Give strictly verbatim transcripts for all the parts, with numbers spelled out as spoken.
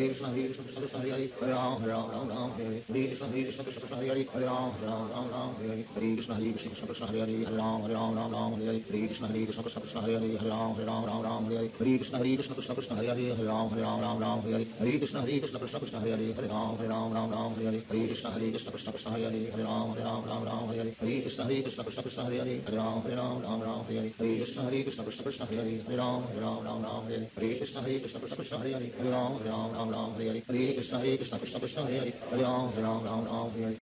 Hare Krishna Hare Krishna Krishna Krishna Hare Hare Hare Ram Hare Ram Ram Ram Ram Hare Hare Krishna Hare Krishna Krishna Krishna Hare Hare Hare Ram Ram Ram Ram Hare Hare Hare Krishna Hare Krishna Krishna Krishna Hare Hare Hare Ram Hare Ram Ram Ram Hare Hare Hare Krishna Hare Krishna Krishna Krishna Hare Hare Hare Ram Hare Ram Ram Ram Hare Hare Hare Krishna Hare Krishna Krishna Krishna Hare Hare Hare Ram Hare Ram Ram Ram Hare Hare Hare Krishna Hare Krishna Krishna Krishna Hare Hare Hare Ram Hare Ram Ram Ram Hare Hare Hare Krishna Hare Krishna Krishna Krishna Hare Hare Hare Ram Hare Ram Ram Ram Hare Hare Hare Krishna Hare Krishna Krishna Krishna Hare Hare Hare Ram Hare Ram Ram Ram Hare Hare Hare Krishna Hare Krishna Krishna Krishna Hare Hare Hare Ram Hare Ram Ram Ram Hare Hare Hare Krishna Hare Krishna Krishna Krishna Hare Hare Hare Ram Hare Ram Ram Ram Hare Hare Hare Krishna Hare Krishna Krishna Krishna Hare Hare Hare Ram Hare Ram Ram Ram Hare Hare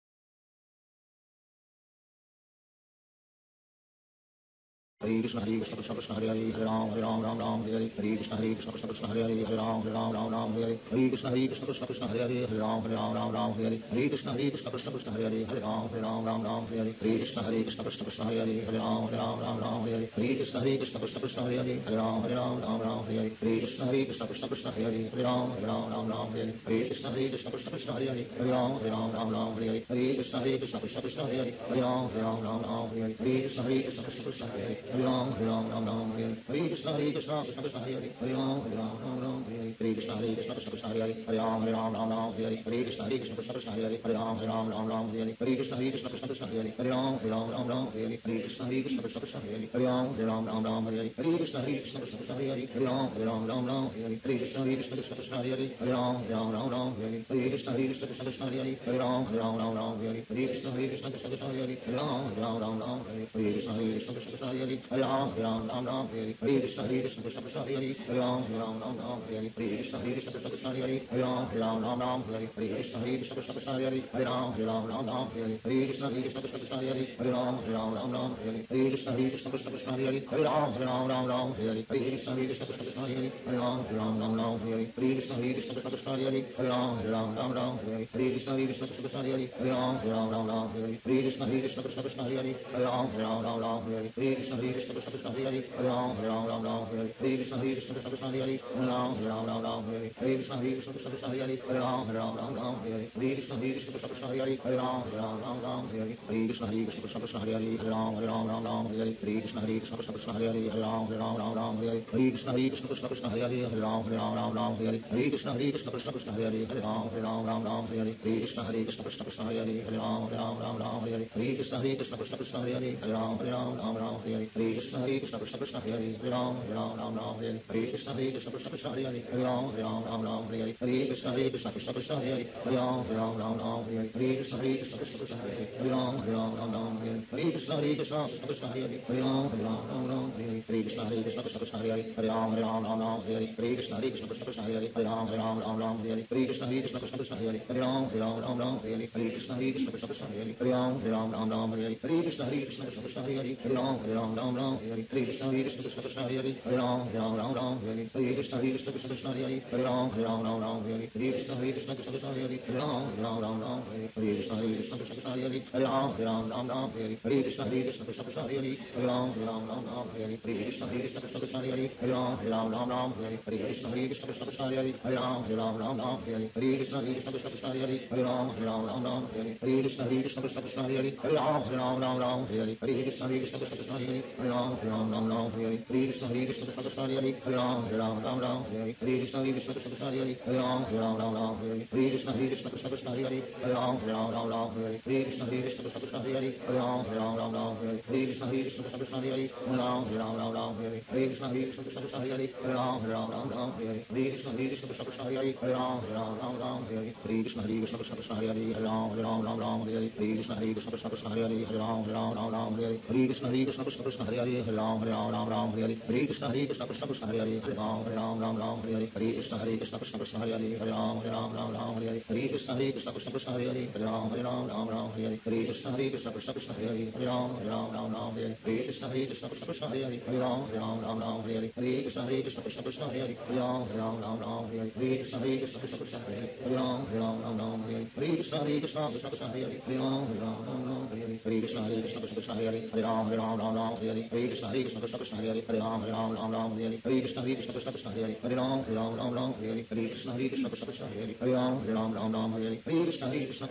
Hare Krishna Hare Krishna Krishna Krishna Hare Hare Hare Ram Hare Ram Ram Ram Hare Hare Hare Krishna Hare Krishna Krishna Krishna Hare Hare Hare Ram Hare Ram Ram Ram Hare Hare Hare Krishna Hare Krishna Krishna Krishna Hare Hare Hare Ram Hare Ram Ram Ram Hare Hare Hare Krishna Hare Krishna Krishna Krishna Hare Hare Hare Ram Hare Ram Ram Ram Hare Hare Hare Krishna Hare Krishna Krishna Krishna Hare Hare Hare Ram Hare Ram Ram Ram Hare Hare Hare Krishna Hare Krishna Krishna Krishna Hare Hare Hare Ram Hare Ram Ram Ram Hare Hare Krishna Hare Krishna Krishna Krishna Hare Hare Hare Ram Hare Ram Ram Ram Hare Hare Krishna Hare Krishna Krishna Krishna Hare Hare Hare Ram Hare Ram Ram Ram Hare Hare Hare Krishna Hare Krishna Krishna Krishna Hare Hare Hare Ram Hare Ram Ram Ram Hare Hare Krishna Hare Krishna Krishna Krishna Hare Hare Hare Ram Hare Ram Ram Ram Hare Hare Hare Krishna Hare Krishna Krishna Krishna Hare Hare Hare Ram Hare Ram Ram Ram Hare Hare Hare Krishna Hare Krishna Krishna Krishna Hare Hare Hare Ram Hare Ram Ram Ram Hare Hare Hare Krishna Hare Krishna Krishna Krishna Hare Hare Hare Ram Hare Ram Ram Ram Hare Hare Hare Krishna Hare Krishna Krishna Krishna Hare Hare Hare Ram Hare Ram Ram Ram Hare Hare Hare Krishna Hare Krishna Krishna Krishna Hare Hare Hare Ram Hare Ram Ram Ram Hare Hare Hare Krishna Hare Krishna Krishna Krishna Hare Hare Hare Ram Hare Ram Ram Ram Hare Hare Krishna Hare Krishna Krishna Krishna Hare Hare Hare Ram Hare Ram Ram Ram Hare Hare Krishna Hare Krishna Krishna Krishna Hare Hare Hare Ram Hare Ram Ram Ram Hare Hare Krishna Hare Krishna Krishna Krishna Hare Hare Hare Ram Hare Ram Ram Ram Hare Hare Krishna Hare Krishna Krishna Krishna Hare Hare Hare Ram Hare Ram Ram Ram Hare Hare Krishna Hare Krishna Krishna Krishna Hare Hare Hare Ram Hare Ram Ram Ram Hare Hare Krishna Hare Krishna Krishna Krishna Hare Hare Hare Ram Hare Ram Ram Ram Hare Hare Krishna Hare Krishna Krishna Krishna Hare Hare Hare Ram Hare Ram Ram Ram Hare Hare Krishna Hare Krishna Krishna Krishna Hare Hare Hare Ram Hare Ram Ram Ram Hare Hare Krishna Hare Krishna Krishna Krishna Hare Hare Hare Ram Hare Ram Ram Ram Hare Hare Krishna Hare Krishna Krishna Krishna Hare Hare Hare Ram Hare Ram Ram Ram Hare Hare Krishna Hare Krishna Krishna Krishna Hare Hare Hare Ram Hare Ram Ram Ram Hare Hare Krishna Hare Krishna Krishna Krishna Hare Hare Hare Ram Hare Ram Ram Ram Hare Hare Krishna Hare Krishna Krishna Krishna Hare Hare Hare Ram Hare Ram Ram Ram Hare Hare Krishna Hare Krishna Krishna Krishna Hare Hare Hare Ram Hare Ram Ram Ram Hare Hare Krishna Hare Krishna Krishna Krishna Hare Hare Hare Ram Hare Ram Ram Ram Hare Hare Krishna Hare Krishna Krishna Krishna Hare Hare Hare Ram Hare Ram Ram Ram Hare Hare Krishna Hare Krishna Krishna Krishna Hare Hare Hare Ram Hare Ram Ram Ram Hare Hare Krishna Hare Krishna Krishna Krishna Hare Hare Hare Ram Hare Ram Ram Ram Hare Hare Krishna Hare Krishna Krishna Krishna Hare Hare Hare Ram Hare Ram Ram Ram Hare Hare Krishna Hare Krishna Krishna Krishna Hare Hare Hare Ram Hare Ram Ram Ram Hare Hare Krishna Hare Krishna Krishna Krishna Hare Hare Hare Ram Hare Ram Ram Ram Hare Hare Krishna Hare Krishna Krishna Krishna Hare Hare Hare Ram Hare Ram Ram Ram Hare Hare Krishna Hare Krishna Krishna Krishna Hare Hare Hare Ram Hare Ram Ram Ram Hare Hare Krishna Hare Krishna Krishna Krishna Hare Hare Hare Ram Hare Ram Ram Ram Hare Hare Krishna Hare Krishna Krishna Krishna Hare Hare Hare Ram Hare Ram Ram Ram Hare Hare Krishna Hare Krishna Krishna Krishna Hare Hare Hare Ram Hare Ram Ram Ram Hare Hare Krishna Hare Krishna Krishna Krishna Hare Hare Hare Ram Hare Ram Ram Ram Hare Hare Krishna Hare Krishna Krishna Krishna Hare Hare Hare Ram Hare Ram Ram Ram Hare Hare Krishna Hare Krishna Krishna Krishna Hare Hare Hare Ram Hare Ram Ram Ram Hare Hare Krishna Hare Krishna Krishna Krishna Hare Hare Hare Ram Hare Ram Ram Ram Hare Hare Krishna Hare Krishna Krishna Krishna Hare Hare Hare Ram Hare Ram Ram Ram Hare Hare Krishna Hare Krishna Krishna Krishna Hare Hare Hare Ram Hare Ram Ram Ram Hare Hare Krishna Hare Krishna Krishna Krishna Hare Hare Hare Ram Hare Ram Ram Ram Hare Hare Krishna Hare Krishna Krishna Krishna Hare Hare Hare Ram Hare Ram Ram Ram Hare Hare Krishna Hare Krishna Krishna Krishna Hare Hare Hare Ram Hare Ram Ram Ram Hare Hare Krishna Hare Krishna Krishna Krishna Hare Hare Hare Ram Hare Ram Ram Ram Hare Hare Krishna Hare Krishna Krishna Krishna Hare Hare Hare Ram Hare Ram Ram Ram Hare Hare Krishna Hare Krishna Krishna Krishna Hare Hare Hare Ram Hare Ram Ram Ram Hare Hare Krishna Hare Krishna Krishna Krishna Hare Hare Hare Ram Hare Ram Ram Ram Hare Hare Krishna Hare Krishna Krishna Krishna Hare Hare Hare Ram Hare Ram Ram Ram Hare Hare Krishna Hare Krishna Krishna Krishna Hare Hare Hare Ram Hare Ram Ram Ram Hare Hare Krishna Hare Krishna Krishna Krishna Hare Hare Hare Ram Hare Ram Ram Ram Hare Hare Krishna Hare Krishna Krishna Krishna Hare Hare Hare Ram Hare Ram Ram Ram Hare Hare Krishna Hare Krishna Krishna Krishna Hare Hare Hare Ram Hare Ram Ram Ram Hare Hare Krishna Hare Krishna Krishna Krishna Hare Hare Hare Ram Hare Ram Ram Ram Hare Hare Krishna Hare Krishna Krishna Krishna Hare Hare Hare Ram Hare Ram Ram Ram Hare Hare Krishna Hare Krishna Krishna Krishna Hare Hare Hare Ram Hare Ram Ram Ram Hare Hare Krishna Hare Krishna Krishna Krishna Hare Hare Hare Ram Hare Ram Ram Ram Hare Hare Krishna Hare Krishna Krishna Krishna Hare Hare Hare Ram Hare Ram Ram Ram Hare Hare Krishna Hare Krishna Krishna Krishna Hare Hare Hare Ram Hare Ram Ram Ram Hare Hare Krishna Hare Krishna Krishna Krishna Hare Hare Hare Ram Hare Ram Ram Ram Hare Hare Krishna Hare Krishna Krishna Krishna Hare Hare Hare Ram Hare Ram Ram Ram Hare Hare Krishna Hare Krishna Krishna Krishna Hare Hare Hare Ram Hare Ram Ram Ram Hare Hare Krishna Hare Krishna Krishna Krishna Hare Hare Hare Ram Hare Ram Ram Ram Hare Hare Krishna Hare Krishna Krishna Krishna Hare Hare Hare Ram Hare Ram Ram Ram Hare Hare Krishna Hare Krishna Krishna Krishna Hare Hare Hare Ram Hare Ram Ram Ram Hare Hare Krishna Hare Krishna Krishna Krishna Hare Hare Hare Ram Hare Ram Ram Ram Hare Hare Krishna Hare Krishna Krishna Krishna Hare Hare Hare Ram Hare Ram Ram Ram Hare Hare Krishna Hare Krishna Krishna Krishna Hare Hare Hare Ram Hare Ram Ram Ram Hare Hare Krishna Hare Krishna Krishna Krishna Hare Hare Hare Ram Hare Ram Ram Ram Hare Hare Krishna Hare Krishna Krishna Krishna Hare Hare Hare Ram Hare Ram Ram Ram Hare Hare Krishna Hare Krishna Krishna Krishna Hare Hare Hare Ram Hare Ram Ram Ram Hare Hare Krishna Hare Krishna Krishna Krishna Hare Hare Hare Ram Hare Ram Ram Ram Hare Hare Krishna Hare Krishna Krishna Krishna Hare Hare Hare Ram Hare Ram Ram Ram Hare Hare Krishna Hare Krishna Krishna Krishna Hare Hare Hare Ram Hare Ram Ram Ram Hare Hare Krishna Hare Krishna Krishna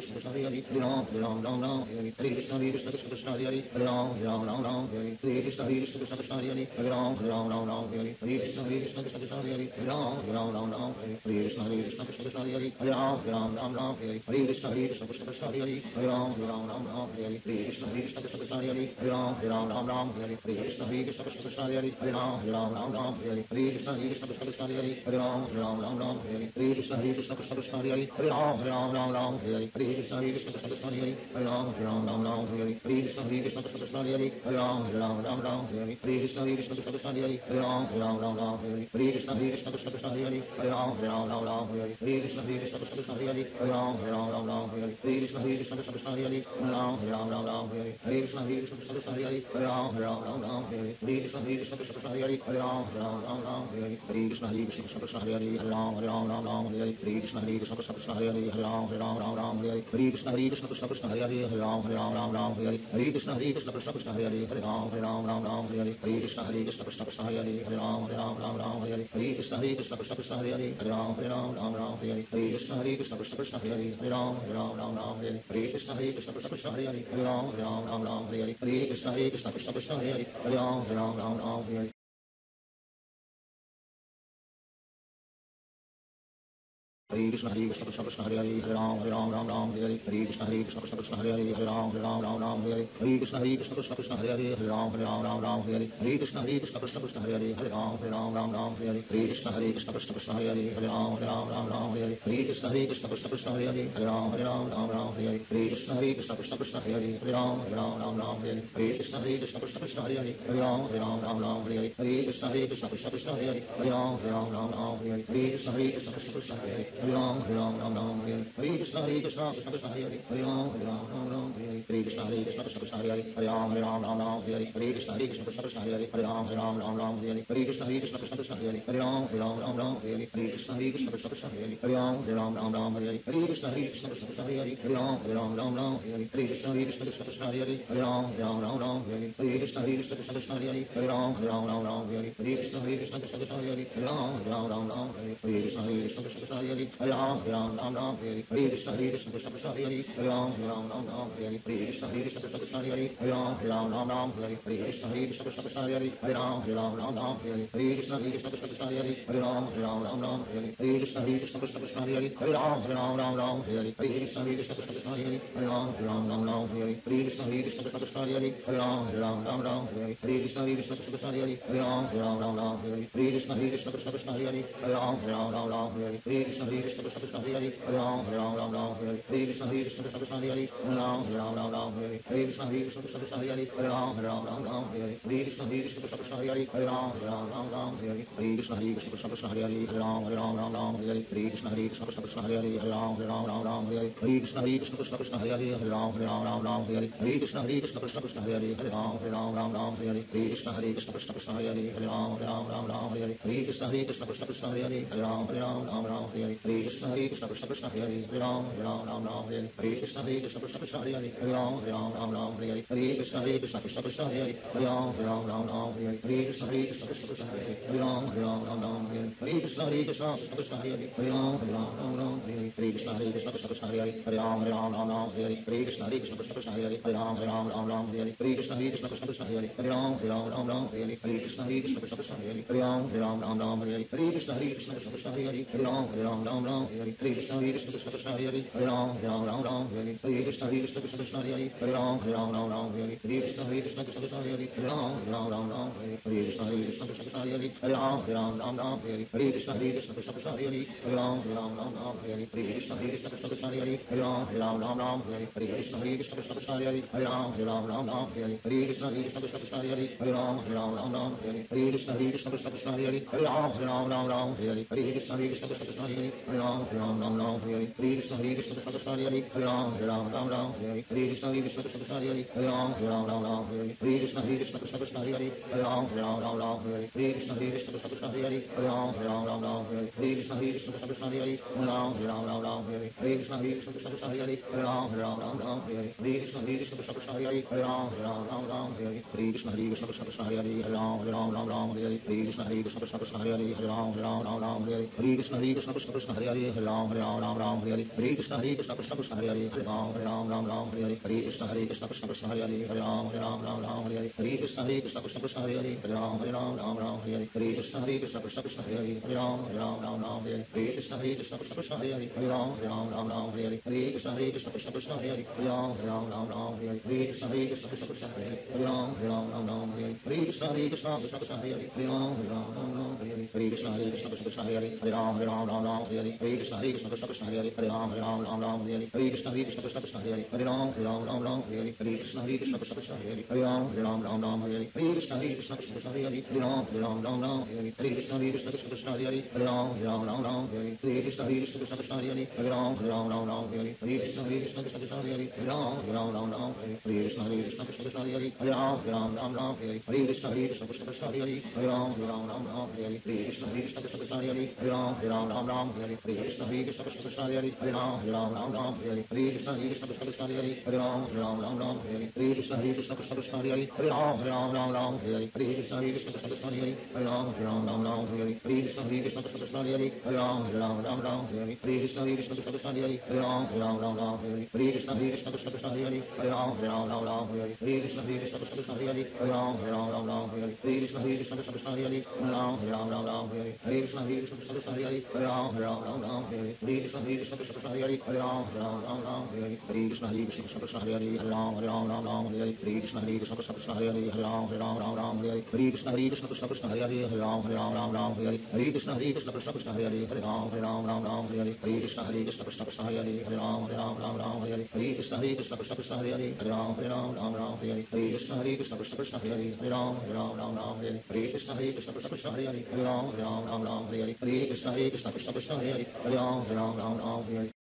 Krishna Krishna Hare Hare Hare Ram Hare Ram Ram Ram Hare Hare Hare Krishna Hare Krishna Krishna Krishna Hare Hare Hare Ram Hare Ram Ram Ram Hare Hare Hare Krishna Hare Krishna Krishna Krishna Hare Hare Hare Ram Hare Ram Ram Ram Hare Hare Hare Krishna Hare Krishna Krishna Krishna Hare Hare Hare Ram Hare Ram Ram Ram Hare Hare Krishna Hare Krishna Krishna Krishna Hare Hare Hare Ram Hare Ram Ram Ram Hare Hare Hare Krishna Hare Krishna Krishna Krishna Hare Hare Hare Ram Hare Ram Ram Ram Hare Hare Krishna Hare Krishna Krishna Krishna Hare Hare Hare Ram Hare Ram Ram Ram Hare Hare Krishna Hare Krishna Krishna Krishna Hare Hare Hare Ram Hare Ram Ram Ram Hare Hare Krishna Hare Krishna Krishna Krishna Hare Hare Hare Ram Hare Ram Ram Ram Hare Hare Krishna Hare Krishna Krishna Krishna Hare Hare Hare Ram Hare Ram Ram Ram Hare Hare Krishna Hare Krishna Krishna Krishna Hare Hare Hare Ram Hare Ram Ram Ram Hare Hare Krishna Hare Krishna Krishna Krishna Hare Hare Hare Ram Hare Ram Ram Ram Hare Hare Krishna Hare Krishna Krishna Krishna Hare Hare Hare Ram Hare Ram Ram Ram Hare Hare Krishna Hare Krishna Krishna Krishna Hare Hare Hare Ram Hare Ram Ram Ram Hare Hare Krishna Hare Krishna Krishna Krishna Hare Hare Hare Ram Hare Ram Ram Ram Hare Hare Krishna Hare Krishna Krishna Krishna Hare Hare Hare Ram Hare Ram Ram Ram Hare Hare Krishna Hare Krishna Krishna Krishna Hare Hare Hare Ram Hare Ram Ram Ram Hare Hare Krishna Hare Krishna Krishna Krishna Hare Hare Hare Ram Hare Ram Ram Ram Hare Hare Krishna Hare Krishna Krishna Krishna Hare Hare Hare Ram Hare Ram Ram Ram Hare Hare Krishna Hare Krishna Krishna Krishna Hare Hare Hare Ram Hare Ram Ram Ram Hare Hare Krishna Hare Krishna Krishna Krishna Hare Hare Hare Ram Hare Ram Ram Ram Hare Hare Krishna Hare Krishna Krishna Krishna Hare Hare Hare Ram Hare Ram Ram Ram Hare Hare Krishna Hare Krishna Krishna Krishna Hare Hare Hare Ram Hare Ram Ram Ram Hare Hare Krishna Hare Krishna Krishna Krishna Hare Hare Hare Ram Hare Ram Ram Ram Hare Hare Krishna Hare Krishna Krishna Krishna Hare Hare Hare Ram Hare Ram Ram Ram Hare Hare Krishna Hare Krishna Krishna Krishna Hare Hare Hare Ram Hare Ram Ram Ram Hare Hare Krishna Hare Krishna Krishna Krishna Hare Hare Hare Ram Hare Ram Ram Ram Hare Hare Hare Krishna Hare Krishna Krishna Krishna Hare Hare Hare Ram Hare Ram Ram Ram Hare Hare Hare Krishna Hare Krishna Krishna Krishna Hare Hare Hare Ram Hare Ram Ram Ram Hare Hare Hare Krishna Hare Krishna Krishna Krishna Hare Hare Hare Ram Hare Ram Ram Ram Hare Hare Hare Krishna Hare Krishna Krishna Krishna Hare Hare Hare Ram Hare Ram Ram Ram Hare Hare Hare Krishna Hare Krishna Krishna Krishna Hare Hare Hare Ram Hare Ram Ram Ram Hare Hare Hare Krishna Hare Krishna Krishna Krishna Hare Hare Hare Ram Hare Ram Ram Ram Hare Hare Krishna Hare Krishna Krishna Krishna Hare Hare Hare Ram Hare Ram Ram Ram Hare Hare Krishna Hare Krishna Krishna Krishna Hare Hare Hare Ram Hare Ram Ram Ram Hare Hare Krishna Hare Krishna Krishna Krishna Hare Hare Hare Ram Hare Ram Ram Ram Hare Hare Krishna Hare Krishna Krishna Krishna Hare Hare Hare Ram Hare Ram Ram Ram Hare Hare Krishna Hare Krishna Krishna Krishna Hare Hare Hare Ram Hare Ram Ram Ram Hare Hare Krishna Hare Krishna Krishna Krishna Hare Hare Hare Ram Hare Ram Ram Ram Hare Hare Krishna Hare Krishna Krishna Krishna Hare Hare Hare Ram Hare Ram Ram Ram Hare Hare Krishna Hare Krishna Krishna Krishna Hare Hare Hare Ram Hare Ram Ram Ram Hare Hare Krishna Hare Krishna Krishna Krishna Hare Hare Hare Ram Hare Ram Ram Ram Hare Hare Krishna Hare Krishna Krishna Krishna Hare Hare Hare Ram Hare Ram Ram Ram Hare Hare Krishna Hare Krishna Krishna Krishna Hare Hare Hare Ram Hare Ram Ram Ram Hare Hare Krishna Hare Krishna Krishna Krishna Hare Hare Hare Ram Hare Ram Ram Ram Hare Hare Krishna Hare Krishna Krishna Krishna Hare Hare Hare Ram Hare Ram Ram Ram Hare Hare Krishna Hare Krishna Krishna Krishna Hare Hare Hare Ram Hare Ram Ram Ram Hare Hare Krishna Hare Krishna Krishna Krishna Hare Hare Hare Ram Hare Ram Ram Ram Hare Hare Krishna Hare Krishna Krishna Krishna Hare Hare Hare Ram Hare Ram Ram Ram Hare Hare Krishna Hare Krishna Krishna Krishna Hare Hare Hare Ram Hare Ram Ram Ram Hare Hare Krishna Hare Krishna Krishna Krishna Hare Hare Hare Ram Hare Ram Ram Ram Hare Hare Krishna Hare Krishna Krishna Krishna Hare Hare Hare Ram Hare Ram Ram Ram Hare Hare Krishna Hare Krishna Krishna Krishna Hare Hare Hare Ram Hare Ram Ram Ram Hare Hare Krishna Hare Krishna Krishna Krishna Hare Hare Hare Ram Hare Ram Ram Ram Hare Hare Krishna Hare Krishna Krishna Krishna Hare Hare Hare Ram Hare Ram Ram Ram Hare Hare Krishna Hare Krishna Krishna Krishna Hare Hare Hare Ram Hare Ram Ram Ram Hare Hare Krishna Hare Krishna Krishna Krishna Hare Hare Hare Ram Hare Ram Ram Ram Hare Hare Krishna Hare Krishna Krishna Krishna Hare Hare Hare Ram Hare Ram Ram Ram Hare Hare Krishna Hare Krishna Krishna Krishna Hare Hare Hare Ram Hare Ram Ram Ram Hare Hare Krishna Hare Krishna Krishna Krishna Hare Hare Hare Ram Hare Ram Ram Ram Hare Hare Krishna Hare Krishna Krishna Krishna Hare Hare Hare Ram Hare Ram Ram Ram Hare Hare Krishna Hare Krishna Krishna Krishna Hare Hare Hare Ram Hare Ram Ram Ram Hare Hare Krishna Hare Krishna Krishna Krishna Hare Hare Hare Ram Hare Ram Ram Ram Hare Hare Krishna Hare Krishna Krishna Krishna Hare Hare Hare Ram Hare Ram Ram Ram Hare Hare Krishna Hare Krishna Krishna Krishna Hare Hare Hare Ram Hare Ram Ram Ram Hare Hare Krishna Hare Krishna Krishna Krishna Hare Hare Hare Ram Hare Ram Ram Ram Hare Hare Krishna Hare Krishna Krishna Krishna Hare Hare Hare Ram Hare Ram Ram Ram Hare Hare Krishna Hare Krishna Krishna Krishna Hare Hare Hare Ram Hare Ram Ram Ram Hare Hare Krishna Hare Krishna Krishna Krishna Hare Hare Hare Ram Hare Ram Ram Ram Hare Hare Krishna Hare Krishna Krishna Krishna Hare Hare Hare Ram Hare Ram Ram Ram Hare Hare Krishna Hare Krishna Krishna Krishna Hare Hare Hare Ram Hare Ram Ram Ram Hare Hare Krishna Hare Krishna Krishna Krishna Hare Hare Hare Ram Hare Ram Ram Ram Hare Hare Krishna Hare Krishna Krishna Krishna Hare Hare Hare Ram Hare Ram Ram Ram Hare Hare Krishna Hare Krishna Krishna Krishna Hare Hare Hare Ram Hare Ram Ram Ram Hare Hare Krishna Hare Krishna Krishna Krishna Hare Hare Hare Ram Hare Ram Ram Ram Hare Hare Krishna Hare Krishna Krishna Krishna Hare Hare Hare Ram Hare Ram Ram Ram Hare Hare Krishna Hare Krishna Krishna Krishna Hare Hare Hare Ram Hare Ram Ram Ram Hare Hare Krishna Hare Krishna Krishna Krishna Hare Hare Hare Ram Hare Ram Ram Ram Hare Hare Krishna Hare Krishna Krishna Krishna Hare Hare Hare Ram Hare Ram Ram Ram Hare Hare Krishna Hare Krishna Krishna Krishna Hare Hare Hare Ram Hare Ram Ram Ram Hare Hare Krishna Hare Krishna Krishna Krishna Hare Hare Hare Ram Hare Ram Ram Ram Hare Hare Krishna Hare Krishna Krishna Krishna Hare Hare Hare Ram Hare Ram Ram Ram Hare Hare Krishna Hare Krishna Krishna Krishna Hare Hare Hare Ram Hare Ram Ram Ram Hare Hare Krishna Hare Krishna Krishna Krishna Hare Hare Hare Ram Hare Ram Ram Ram Hare Hare Krishna Hare Krishna Krishna Krishna Hare Hare Hare Ram Hare Ram Ram Ram Hare Hare Krishna Hare Krishna Krishna Krishna Hare Hare Hare Ram Hare Ram Ram Ram Hare Hare Krishna Hare Krishna Krishna Krishna Hare Hare Hare Ram Hare Ram Ram Ram Hare Hare Krishna Hare Krishna Krishna Krishna Hare Hare Hare Ram Hare Ram Ram Ram Hare Hare Krishna Hare Krishna Krishna Krishna Hare Hare Hare Ram Hare Ram Ram Ram Hare Hare Krishna Hare Krishna Krishna Krishna Hare Hare Hare Ram Hare Ram Ram Ram Hare Hare Krishna Hare Krishna Krishna Krishna Hare Hare Hare Ram Hare Ram Ram Ram Hare Hare Krishna Hare Krishna Krishna Krishna Hare Hare Hare Ram Hare Ram Ram Ram Hare Hare Krishna Hare Krishna Krishna Krishna Hare Hare Hare Ram Hare Ram Ram Ram Hare Hare Krishna Hare Krishna Krishna Krishna Hare Hare Hare Ram Hare Ram Ram Ram Hare Hare Krishna Hare Krishna Krishna Krishna Hare Hare Hare Ram Hare Ram Ram Ram Hare Hare Krishna Hare Krishna Krishna Krishna Hare Hare Hare Ram Hare Ram Ram Ram Hare Hare Hare Krishna Hare Krishna Krishna Krishna Hare Hare Hare Ram Hare Ram Ram Ram Hare Hare Hare Krishna Hare Krishna Krishna Krishna Hare Hare Hare Ram Hare Ram Ram Ram Hare Hare Hare Krishna Hare Krishna Krishna Krishna Hare Hare Hare Ram Hare Ram Ram Ram Hare Hare Hare Krishna Hare Krishna Krishna Krishna Hare Hare Hare Ram Hare Ram Ram Ram Hare Hare Hare Krishna Hare Krishna Krishna Krishna Hare Hare Hare Ram Hare Ram Ram Ram Hare Hare Hare Krishna Hare Krishna Krishna Krishna Hare Hare Hare Ram Hare Ram Ram Ram Hare Hare Hare Krishna Hare Krishna Krishna Krishna Hare Hare Hare Ram Hare Ram Ram Ram Hare Hare Hare Krishna Hare Krishna Krishna Krishna Hare Hare Hare Ram Hare Ram Ram Ram Hare Hare Hare Krishna Hare Krishna Krishna Krishna Hare Hare Hare Ram Hare Ram Ram Ram Hare Hare Hare Krishna Hare Krishna Krishna Krishna Hare Hare Hare Ram Hare Ram Ram Ram Hare Hare Hare Krishna Hare Krishna Krishna Krishna Hare Hare Hare Ram Hare Ram Ram Ram Hare Hare Hare Krishna Hare Krishna Krishna Krishna Hare Hare Hare Ram Hare Ram Ram Ram Hare Hare Hare Krishna Hare Krishna Krishna Krishna Hare Hare Hare Ram Hare Ram Ram Ram Hare Hare Hare Krishna Hare Krishna Krishna Krishna Hare Hare Hare Ram Hare Ram Ram Ram Hare Hare Hare Krishna Hare Krishna Krishna Krishna Hare Hare Hare Ram Hare Ram Ram Ram Hare Hare Hare Krishna Hare Krishna Krishna Krishna Hare Hare Hare Ram Hare Ram Ram Ram Hare Hare Krishna Hare Krishna Krishna Krishna Hare Hare Hare Ram Hare Ram Ram Ram Hare Hare Hare Krishna Hare Krishna Krishna Krishna Hare Hare Hare Ram Hare Ram Ram Ram Hare Hare Krishna Hare Krishna Krishna Krishna Hare Hare Hare Ram Hare Ram Ram Ram Hare Hare Krishna Hare Krishna Krishna Krishna Hare Hare Hare Ram Hare Ram Ram Ram Hare Hare Krishna Hare Krishna Krishna Krishna Hare Hare Hare Ram Hare Ram Ram Ram Hare Hare Krishna Hare Krishna Krishna Krishna Hare Hare Hare Ram Hare Ram Ram Ram Hare Hare Krishna Hare Krishna Krishna Krishna Hare Hare Hare Ram Hare Ram Ram Ram Hare Hare Krishna Hare Krishna Krishna Krishna Hare Hare Hare Ram Hare Ram Ram Ram Hare Hare Krishna Hare Krishna Krishna Krishna Hare Hare Hare Ram Hare Ram Ram Ram Hare Hare Krishna Hare Krishna Krishna Krishna Hare Hare Hare Ram Hare Ram Ram Ram Hare Hare Krishna Hare Krishna Krishna Krishna Hare Hare Hare Ram Hare Ram Ram Ram Hare Hare Krishna Hare Krishna Krishna Krishna Hare Hare Hare Ram Hare Ram Ram Ram Hare Hare Krishna Hare Krishna Krishna Krishna Hare Hare Hare Ram Hare Ram Ram Ram Hare Hare Krishna Hare Krishna Krishna Krishna Hare Hare Hare Ram Hare Ram Ram Ram Hare Hare Krishna Hare Krishna Krishna Krishna Hare Hare Hare Ram Hare Ram Ram Ram Hare Hare Krishna Hare Krishna Krishna Krishna Hare Hare Hare Ram Hare Ram Ram Ram Hare Hare Krishna Hare Krishna Krishna Krishna Hare Hare Hare Ram Hare Ram Ram Ram Hare Hare Krishna Hare Krishna Krishna Krishna Hare Hare Hare Ram Hare Ram Ram Ram Hare Hare Krishna Hare Krishna Krishna Krishna Hare Hare Hare Ram Hare Ram Ram Ram Hare Hare Krishna Hare Krishna Krishna Krishna Hare Hare Hare Ram Hare Ram Ram Ram Hare Hare Krishna Hare Krishna Krishna Krishna Hare Hare Hare Ram Hare Ram Ram Ram Hare Hare Krishna Hare Krishna Krishna Krishna Hare Hare Hare Ram Hare Ram Ram Ram Hare Hare Krishna Hare Krishna Krishna Krishna Hare Hare Hare Ram Hare Ram Ram Ram Hare Hare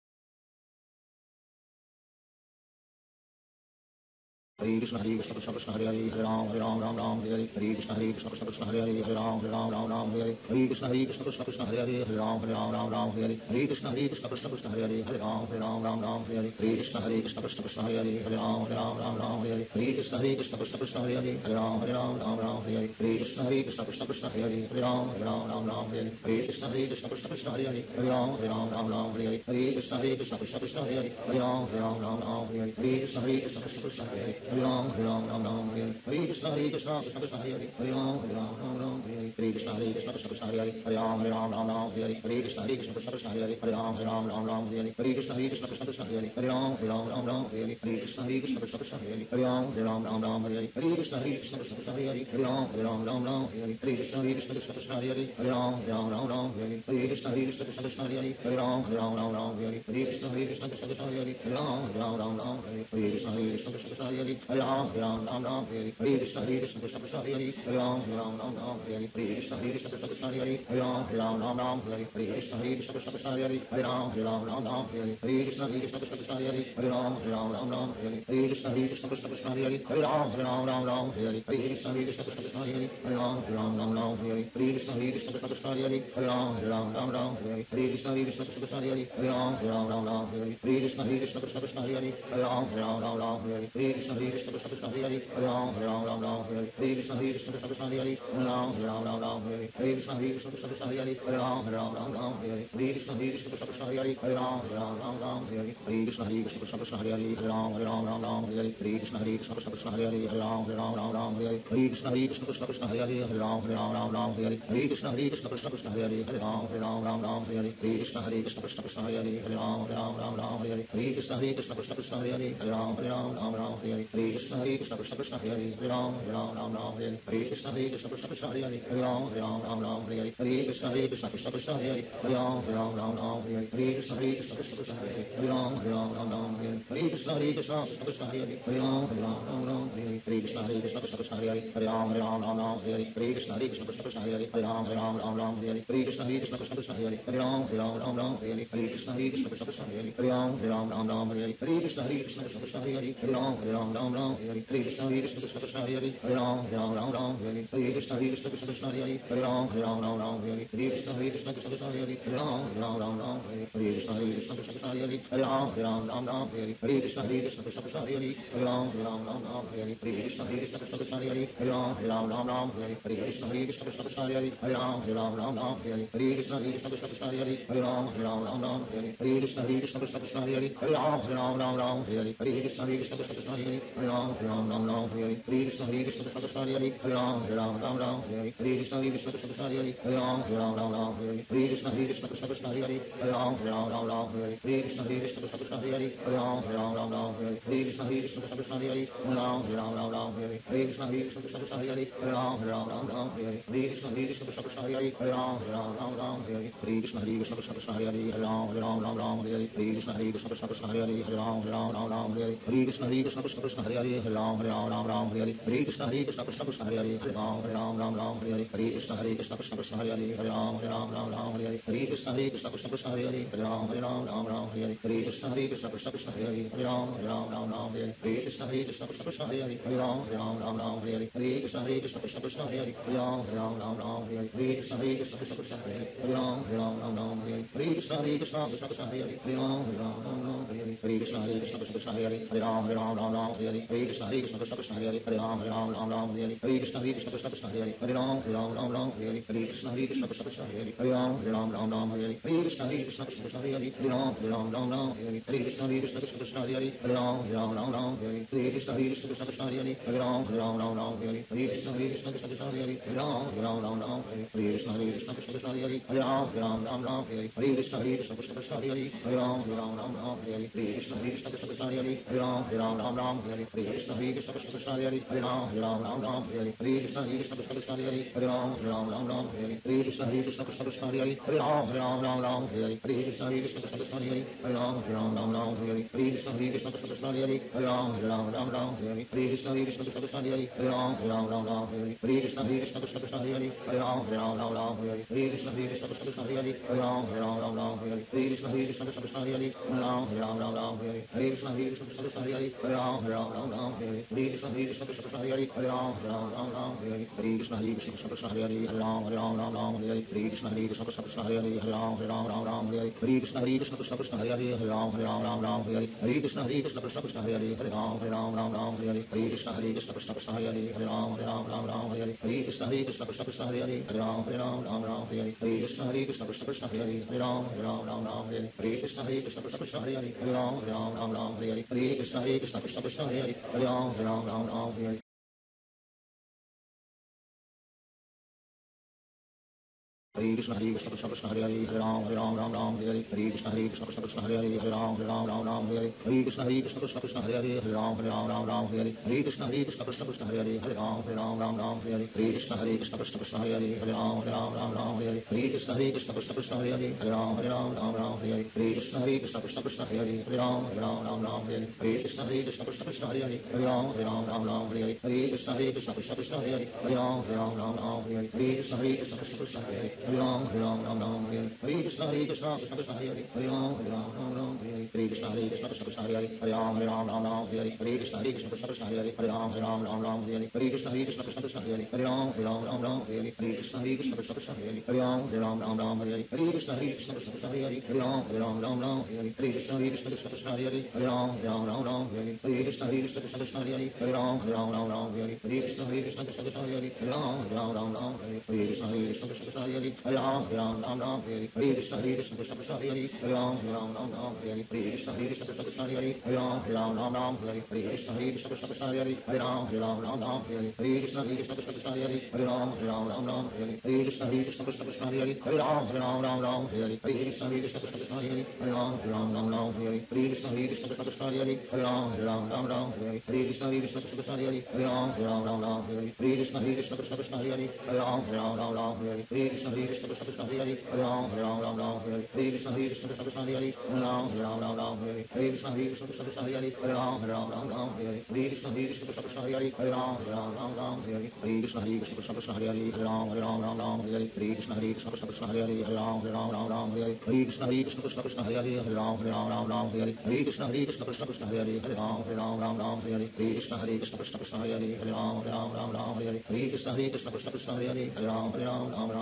Hare Krishna Hare Krishna Krishna Krishna Hare Hare Hare Ram Hare Ram Ram Ram Hare Hare Hare Krishna Hare Krishna Krishna Krishna Hare Hare Hare Ram Hare Ram Ram Ram Hare Hare Hare Krishna Hare Krishna Krishna Krishna Hare Hare Hare Ram Hare Ram Ram Ram Hare Hare Hare Krishna Hare Krishna Krishna Krishna Hare Hare Hare Ram Hare Ram Ram Ram Hare Hare Hare Krishna Hare Krishna Krishna Krishna Hare Hare Hare Ram Hare Ram Ram Ram Hare Hare Hare Krishna Hare Krishna Krishna Krishna Hare Hare Hare Ram Hare Ram Ram Ram Hare Hare Krishna Hare Krishna Krishna Krishna Hare Hare Hare Ram Hare Ram Ram Ram Hare Hare Krishna Hare Krishna Krishna Krishna Hare Hare Hare Ram Hare Ram Ram Ram Hare Hare Krishna Hare Krishna Krishna Krishna Hare Hare Hare Ram Hare Ram Ram Ram Hare Hare Krishna Hare Krishna Krishna Krishna Hare Hare Hare Ram Hare Ram Ram Ram Hare Hare Hare Krishna Hare Krishna Krishna Krishna Hare Hare Hare Ram Hare Ram Ram Ram Hare Hare Krishna Hare Krishna Krishna Krishna Hare Hare Hare Ram Hare Ram Ram Ram Hare Hare Krishna Hare Krishna Krishna Krishna Hare Hare Hare Ram Hare Ram Ram Ram Hare Hare Krishna Hare Krishna Krishna Krishna Hare Hare Hare Ram Hare Ram Ram Ram Hare Hare Krishna Hare Krishna Krishna Krishna Hare Hare Hare Ram Hare Ram Ram Ram Hare Hare Krishna Hare Krishna Krishna Krishna Hare Hare Hare Ram Hare Ram Ram Ram Hare Hare Krishna Hare Krishna Krishna Krishna Hare Hare Hare Ram Hare Ram Ram Ram Hare Hare Krishna Hare Krishna Krishna Krishna Hare Hare Hare Ram Hare Ram Ram Ram Hare Hare Krishna Hare Krishna Krishna Krishna Hare Hare Hare Ram Hare Ram Ram Ram Hare Hare Krishna Hare Krishna Krishna Krishna Hare Hare Hare Ram Hare Ram Ram Ram Hare Hare Krishna Hare Krishna Krishna Krishna Hare Hare Hare Ram Hare Ram Ram Ram Hare Hare Krishna Hare Krishna Krishna Krishna Hare Hare Hare Ram Hare Ram Ram Ram Hare Hare Krishna Hare Krishna Krishna Krishna Hare Hare Hare Ram Hare Ram Ram Ram Hare Hare Krishna Hare Krishna Krishna Krishna Hare Hare Hare Ram Hare Ram Ram Ram Hare Hare Krishna Hare Krishna Krishna Krishna Hare Hare Hare Ram Hare Ram Ram Ram Hare Hare Krishna Hare Krishna Krishna Krishna Hare Hare Hare Ram Hare Ram Ram Ram Hare Hare Krishna Hare Krishna Krishna Krishna Hare Hare Hare Ram Hare Ram Ram Ram Hare Hare Krishna Hare Krishna Krishna Krishna Hare Hare Hare Ram Hare Ram Ram Ram Hare Hare Krishna Hare Krishna Krishna Krishna Hare Hare Hare Ram Hare Ram Ram Ram Hare Hare Krishna Hare Krishna Krishna Krishna Hare Hare Hare Ram Hare Ram Ram Ram Hare Hare Krishna Hare Krishna Krishna Krishna Hare Hare Hare Ram Hare Ram Ram Ram Hare Hare Krishna Hare Krishna Krishna Krishna Hare Hare Hare Ram Hare Ram Ram Ram Hare Hare Krishna Hare Krishna Krishna Krishna Hare Hare Hare Ram Hare Ram Ram Ram Hare Hare Krishna Hare Krishna Krishna Krishna Hare Hare Hare Ram Hare Ram Ram Ram Hare Hare Krishna Hare Krishna Krishna Krishna Hare Hare Hare Ram Hare Ram Ram Ram Hare Hare Krishna Hare Krishna Krishna Krishna Hare Hare Hare Ram Hare Ram Ram Ram Hare Hare Krishna Hare Krishna Krishna Krishna Hare Hare Hare Ram Hare Ram Ram Ram Hare Hare Krishna Hare Krishna Krishna Krishna Hare Hare Hare Ram Hare Ram Ram Ram Hare Hare Krishna Hare Krishna Krishna Krishna Hare Hare Hare Ram Hare Ram Ram Ram Hare Hare Krishna Hare Krishna Krishna Krishna Hare Hare Hare Ram Hare Ram Ram Ram Hare Hare Krishna Hare Krishna Krishna Krishna Hare Hare Hare Ram Hare Ram Ram Ram Hare Hare Krishna Hare Krishna Krishna Krishna Hare Hare Hare Ram Hare Ram Ram Ram Hare Hare Krishna Hare Krishna Krishna Krishna Hare Hare Hare Ram Hare Ram Ram Ram Hare Hare Krishna Hare Krishna Krishna Krishna Hare Hare Hare Ram Hare Ram Ram Ram Hare Hare Krishna Hare Krishna Krishna Krishna Hare Hare Hare Ram Hare Ram Ram Ram Hare Hare Krishna Hare Krishna Krishna Krishna Hare Hare Hare Ram Hare Ram Ram Ram Hare Hare Krishna Hare Krishna Krishna Krishna Hare Hare Hare Ram Hare Ram Ram Ram Hare Hare Krishna Hare Krishna Krishna Krishna Hare Hare Hare Ram Hare Ram Ram Ram Hare Hare Krishna Hare Krishna Krishna Krishna Hare Hare Hare Ram Hare Ram Ram Ram Hare Hare Krishna Hare Krishna Krishna Krishna Hare Hare Hare Ram Hare Ram Ram Ram Hare Hare Krishna Hare Krishna Krishna Krishna Hare Hare Hare Ram Hare Ram Ram Ram Hare Hare Krishna Hare Krishna Krishna Krishna Hare Hare Hare Ram Hare Ram Ram Ram Hare Hare Krishna Hare Krishna Krishna Krishna Hare Hare Hare Ram Hare Ram Ram Ram Hare Hare Krishna Hare Krishna Krishna Krishna Hare Hare Ram Hare Ram Ram Ram Hare Hare Krishna Hare Krishna Krishna Krishna Hare Hare Hare Ram Hare Ram Ram Ram Hare Hare Krishna Hare Krishna Krishna Krishna Hare Hare Hare Ram Hare Ram Ram Ram Hare Hare Hare Krishna Hare Krishna Krishna Krishna Hare Hare Hare Ram Hare Ram Ram Ram Hare Hare Hare Krishna Hare Krishna Krishna Krishna Hare Hare Hare Ram Hare Ram Ram Ram Hare Hare Hare Krishna Hare Krishna Krishna Krishna Hare Hare Hare Ram Hare Ram Ram Ram Hare Hare Hare Krishna Hare Krishna Krishna Krishna Hare Hare Hare Ram Hare Ram Ram Ram Hare Hare Hare Krishna Hare Krishna Krishna Krishna Hare Hare Hare Ram Hare Ram Ram Ram Hare Hare Krishna Hare Krishna Krishna Krishna Hare Hare Hare Ram Hare Ram Ram Ram Hare Hare Krishna Hare Krishna Krishna Krishna Hare Hare Hare Ram Hare Ram Ram Ram Hare Hare Krishna Hare Krishna Krishna Krishna Hare Hare Ram Hare Ram Ram Ram Hare Hare Krishna Hare Krishna Krishna Krishna Hare Hare Ram Hare Ram Ram Ram Hare Hare Krishna Hare Krishna Krishna Krishna Hare Hare Ram Hare Ram Ram Ram Hare Hare Krishna Hare Krishna Krishna Krishna Hare Hare Ram Hare Ram Ram Ram Hare Hare Krishna Hare Krishna Krishna Krishna Hare Hare Ram Hare Ram Ram Ram Hare Hare Krishna Hare Krishna Krishna Krishna Hare Hare Ram Hare Ram Ram Ram Hare Hare Krishna Hare Krishna Krishna Krishna Hare Hare Ram Hare Ram Ram Ram Hare Hare Krishna Hare Krishna Krishna Krishna Hare Hare Ram Hare Ram Ram Ram Hare Hare Krishna Hare Krishna Krishna Krishna Hare Hare Ram Hare Ram Ram Ram Hare Hare Krishna Hare Krishna Krishna Krishna Hare Hare Ram Hare Ram Ram Ram Hare Hare Krishna Hare Krishna Krishna Krishna Hare Hare Ram Hare Ram Ram Ram Hare Hare Krishna Hare Krishna Krishna Krishna Hare Hare Ram Hare Ram Ram Ram Hare Hare Krishna Hare Krishna Krishna Krishna Hare Hare Ram Hare Ram Ram Ram Hare Hare Krishna Hare Krishna Krishna Krishna Hare Hare Ram Hare Ram Ram Ram Hare Hare Krishna Hare Krishna Krishna Krishna Hare Hare Ram Hare Ram Ram Ram Hare Hare Krishna Hare Krishna Krishna Krishna Hare Hare Ram Hare Ram Ram Ram Hare Hare Krishna Hare Krishna Krishna Krishna Hare Hare Ram Hare Ram Ram Ram Hare Hare Krishna Hare Krishna Krishna Krishna Hare Hare Ram Hare Ram Ram Ram Hare Hare Krishna Hare Krishna Krishna Krishna Hare Hare Ram Hare Ram Ram Ram Hare Hare Krishna Hare Krishna Krishna Krishna Hare Hare Ram Hare Ram Ram Ram Hare Hare Krishna Hare Krishna Krishna Krishna Hare Hare Ram Hare Ram Ram Ram Hare Hare Krishna Hare Krishna Krishna Krishna Hare Hare Ram Hare Ram Ram Ram Hare Hare Krishna Hare Krishna Krishna Krishna Hare Hare Ram Hare Ram Ram Ram Hare Hare Krishna Hare Krishna Krishna Krishna Hare Hare Ram Hare Ram Ram Ram Hare Hare Krishna Hare Krishna Krishna Krishna Hare Hare Ram Hare Ram Ram Ram Hare Hare Krishna Hare Krishna Krishna Krishna Hare Hare Ram Hare Ram Ram Ram Hare Hare Krishna Hare Krishna Krishna Krishna Hare Hare Ram Hare Ram Ram Ram Hare Hare Krishna Hare Krishna Krishna Krishna Hare Hare Ram Hare Ram Ram Ram Hare Hare Krishna Hare Krishna Krishna Krishna Hare Hare Ram Hare Ram Ram Ram Hare Hare Krishna Hare Krishna Krishna Krishna Hare Hare Ram Hare Ram Ram Ram Hare Hare Krishna Hare Krishna Krishna Krishna Hare Hare Ram Hare Ram Ram Ram Hare Hare Krishna Hare Krishna Krishna Krishna Hare Hare Ram Hare Ram Ram Ram Hare Hare Krishna Hare Krishna Krishna Krishna Hare Hare Ram Hare Ram Ram Ram Hare Hare Krishna Hare Krishna Krishna Krishna Hare Hare Ram Hare Ram Ram Ram Hare Hare Krishna Hare Krishna Krishna Krishna Hare Hare Ram Hare Ram Ram Ram Hare Hare Krishna Hare Krishna Krishna Krishna Hare Hare Ram Hare Ram Ram Ram Hare Hare Krishna Hare Krishna Krishna Krishna Hare Hare Ram Hare Ram Ram Ram Hare Hare Krishna Hare Krishna Krishna Krishna Hare Hare Ram Hare Ram Ram Ram Hare Hare Krishna Hare Krishna Krishna Krishna Hare Hare Ram Hare Ram Ram Ram Hare Hare Krishna Hare Krishna Krishna Krishna Hare Hare Ram Hare Ram Ram Ram Hare Hare Krishna Hare Krishna Krishna Krishna Hare Hare Ram Hare Ram Ram Ram Hare Hare Krishna Hare Krishna Krishna Krishna Hare Hare Ram Hare Ram Ram Ram Hare Hare Krishna Hare Krishna Krishna Krishna Hare Hare Ram Hare Ram Ram Ram Hare Hare Krishna Hare Krishna Krishna Krishna Hare Hare Ram Hare Ram Ram Ram Hare Hare Krishna Hare Krishna Krishna Krishna Hare Hare Ram Hare Ram Ram Ram Hare Hare Krishna Hare Krishna Krishna Krishna Hare Hare Ram Hare Ram Ram Ram Hare Hare Krishna Hare Krishna Krishna Krishna Hare Hare Ram Hare Ram Ram Ram Hare Hare Hare Krishna Hare Krishna Krishna Krishna Hare Hare Hare Ram Hare Ram Ram Ram Hare Hare Hare Krishna Hare Krishna Krishna Krishna Hare Hare Hare Ram Hare Ram Ram Ram Hare Hare Hare Krishna Hare Krishna Krishna Krishna Hare Hare Hare Ram Hare Ram Ram Ram Hare Hare Hare Krishna Hare Krishna Krishna Krishna Hare Hare Hare Ram Hare Ram Ram Ram Hare Hare Hare Krishna Hare Krishna Krishna Krishna Hare Hare Hare Ram Hare Ram Ram Ram Hare Hare Hare Krishna Hare Krishna Krishna Krishna Hare Hare Hare Ram Hare Ram Ram Ram Hare Hare Hare Krishna Hare Krishna Krishna Krishna Hare Hare Hare Ram Hare Ram Ram Ram Hare Hare Hare Krishna Hare Krishna Krishna Krishna Hare Hare Hare Ram Hare Ram Ram Ram Hare Hare Hare Krishna Hare Krishna Krishna Krishna Hare Hare Hare Ram Hare Ram Ram Ram Hare Hare Hare Krishna Hare Krishna Krishna Krishna Hare Hare Hare Ram Hare Ram Ram Ram Hare Hare Hare Krishna Hare Krishna Krishna Krishna Hare Hare Hare Ram Hare Ram Ram Ram Hare Hare Hare Krishna Hare Krishna Krishna Krishna Hare Hare Hare Ram Hare Ram Ram Ram Hare Hare Hare Krishna Hare Krishna Krishna Krishna Hare Hare Hare Ram Hare Ram Ram Ram Hare Hare Hare Krishna Hare Krishna Krishna Krishna Hare Hare Hare Ram Hare Ram Ram Ram Hare Hare Hare Krishna Hare Krishna Krishna Krishna Hare Hare Hare Ram Hare Ram Ram Ram Hare Hare Hare Krishna Hare Krishna Krishna Krishna Hare Hare Hare Ram Hare Ram Ram Ram Hare Hare Krishna Hare Krishna Krishna Krishna Hare Hare Hare Ram Hare Ram Ram Ram Hare Hare Krishna Hare Krishna Krishna Krishna Hare Hare Hare Ram Hare Ram Ram Ram Hare Hare Krishna Hare Krishna Krishna Krishna Hare Hare Hare Ram Hare Ram Ram Ram Hare Hare Krishna Hare Krishna Krishna Krishna Hare Hare Hare Ram Hare Ram Ram Ram Hare Hare Krishna Hare Krishna Krishna Krishna Hare Hare Hare Ram Hare Ram Ram Ram Hare Hare Krishna Hare Krishna Krishna Krishna Hare Hare Hare Ram Hare Ram Ram Ram Hare Hare Krishna Hare Krishna Krishna Krishna Hare Hare Hare Ram Hare Ram Ram Ram Hare Hare Krishna Hare Krishna Krishna Krishna Hare Hare Hare Ram Hare Ram Ram Ram Hare Hare Krishna Hare Krishna Krishna Krishna Hare Hare Hare Ram Hare Ram Ram Ram Hare Hare Krishna Hare Krishna Krishna Krishna Hare Hare Hare Ram Hare Ram Ram Ram Hare Hare Krishna Hare Krishna Krishna Krishna Hare Hare Hare Ram Hare Ram Ram Ram Hare Hare Krishna Hare Krishna Krishna Krishna Hare Hare Hare Ram Hare Ram Ram Ram Hare Hare Krishna Hare Krishna Krishna Krishna Hare Hare Hare Ram Hare Ram Ram Ram Hare Hare Krishna Hare Krishna Krishna Krishna Hare Hare Hare Ram Hare Ram Ram Ram Hare Hare Krishna Hare Krishna Krishna Krishna Hare Hare Ram Hare Ram Ram Ram Hare Hare Krishna Hare Krishna Krishna Krishna Hare Hare Ram Hare Ram Ram Ram Hare Hare Krishna Hare Krishna Krishna Krishna Hare Hare Ram Hare Ram Ram Ram Hare Hare Krishna Hare Krishna Krishna Krishna Hare Hare Ram Hare Ram Ram Ram Hare Hare Krishna Hare Krishna Krishna Krishna Hare Hare Ram Hare Ram Ram Ram Hare Hare Krishna Hare Krishna Krishna Krishna Hare Hare Ram Hare Ram Ram Ram Hare Hare Krishna Hare Krishna Krishna Krishna Hare Hare Ram Hare Ram Ram Ram Hare Hare Krishna Hare Krishna Krishna Krishna Hare Hare Ram Hare Ram Ram Ram Hare Hare Krishna Hare Krishna Krishna Krishna Hare Hare Ram Hare Ram Ram Ram Hare Hare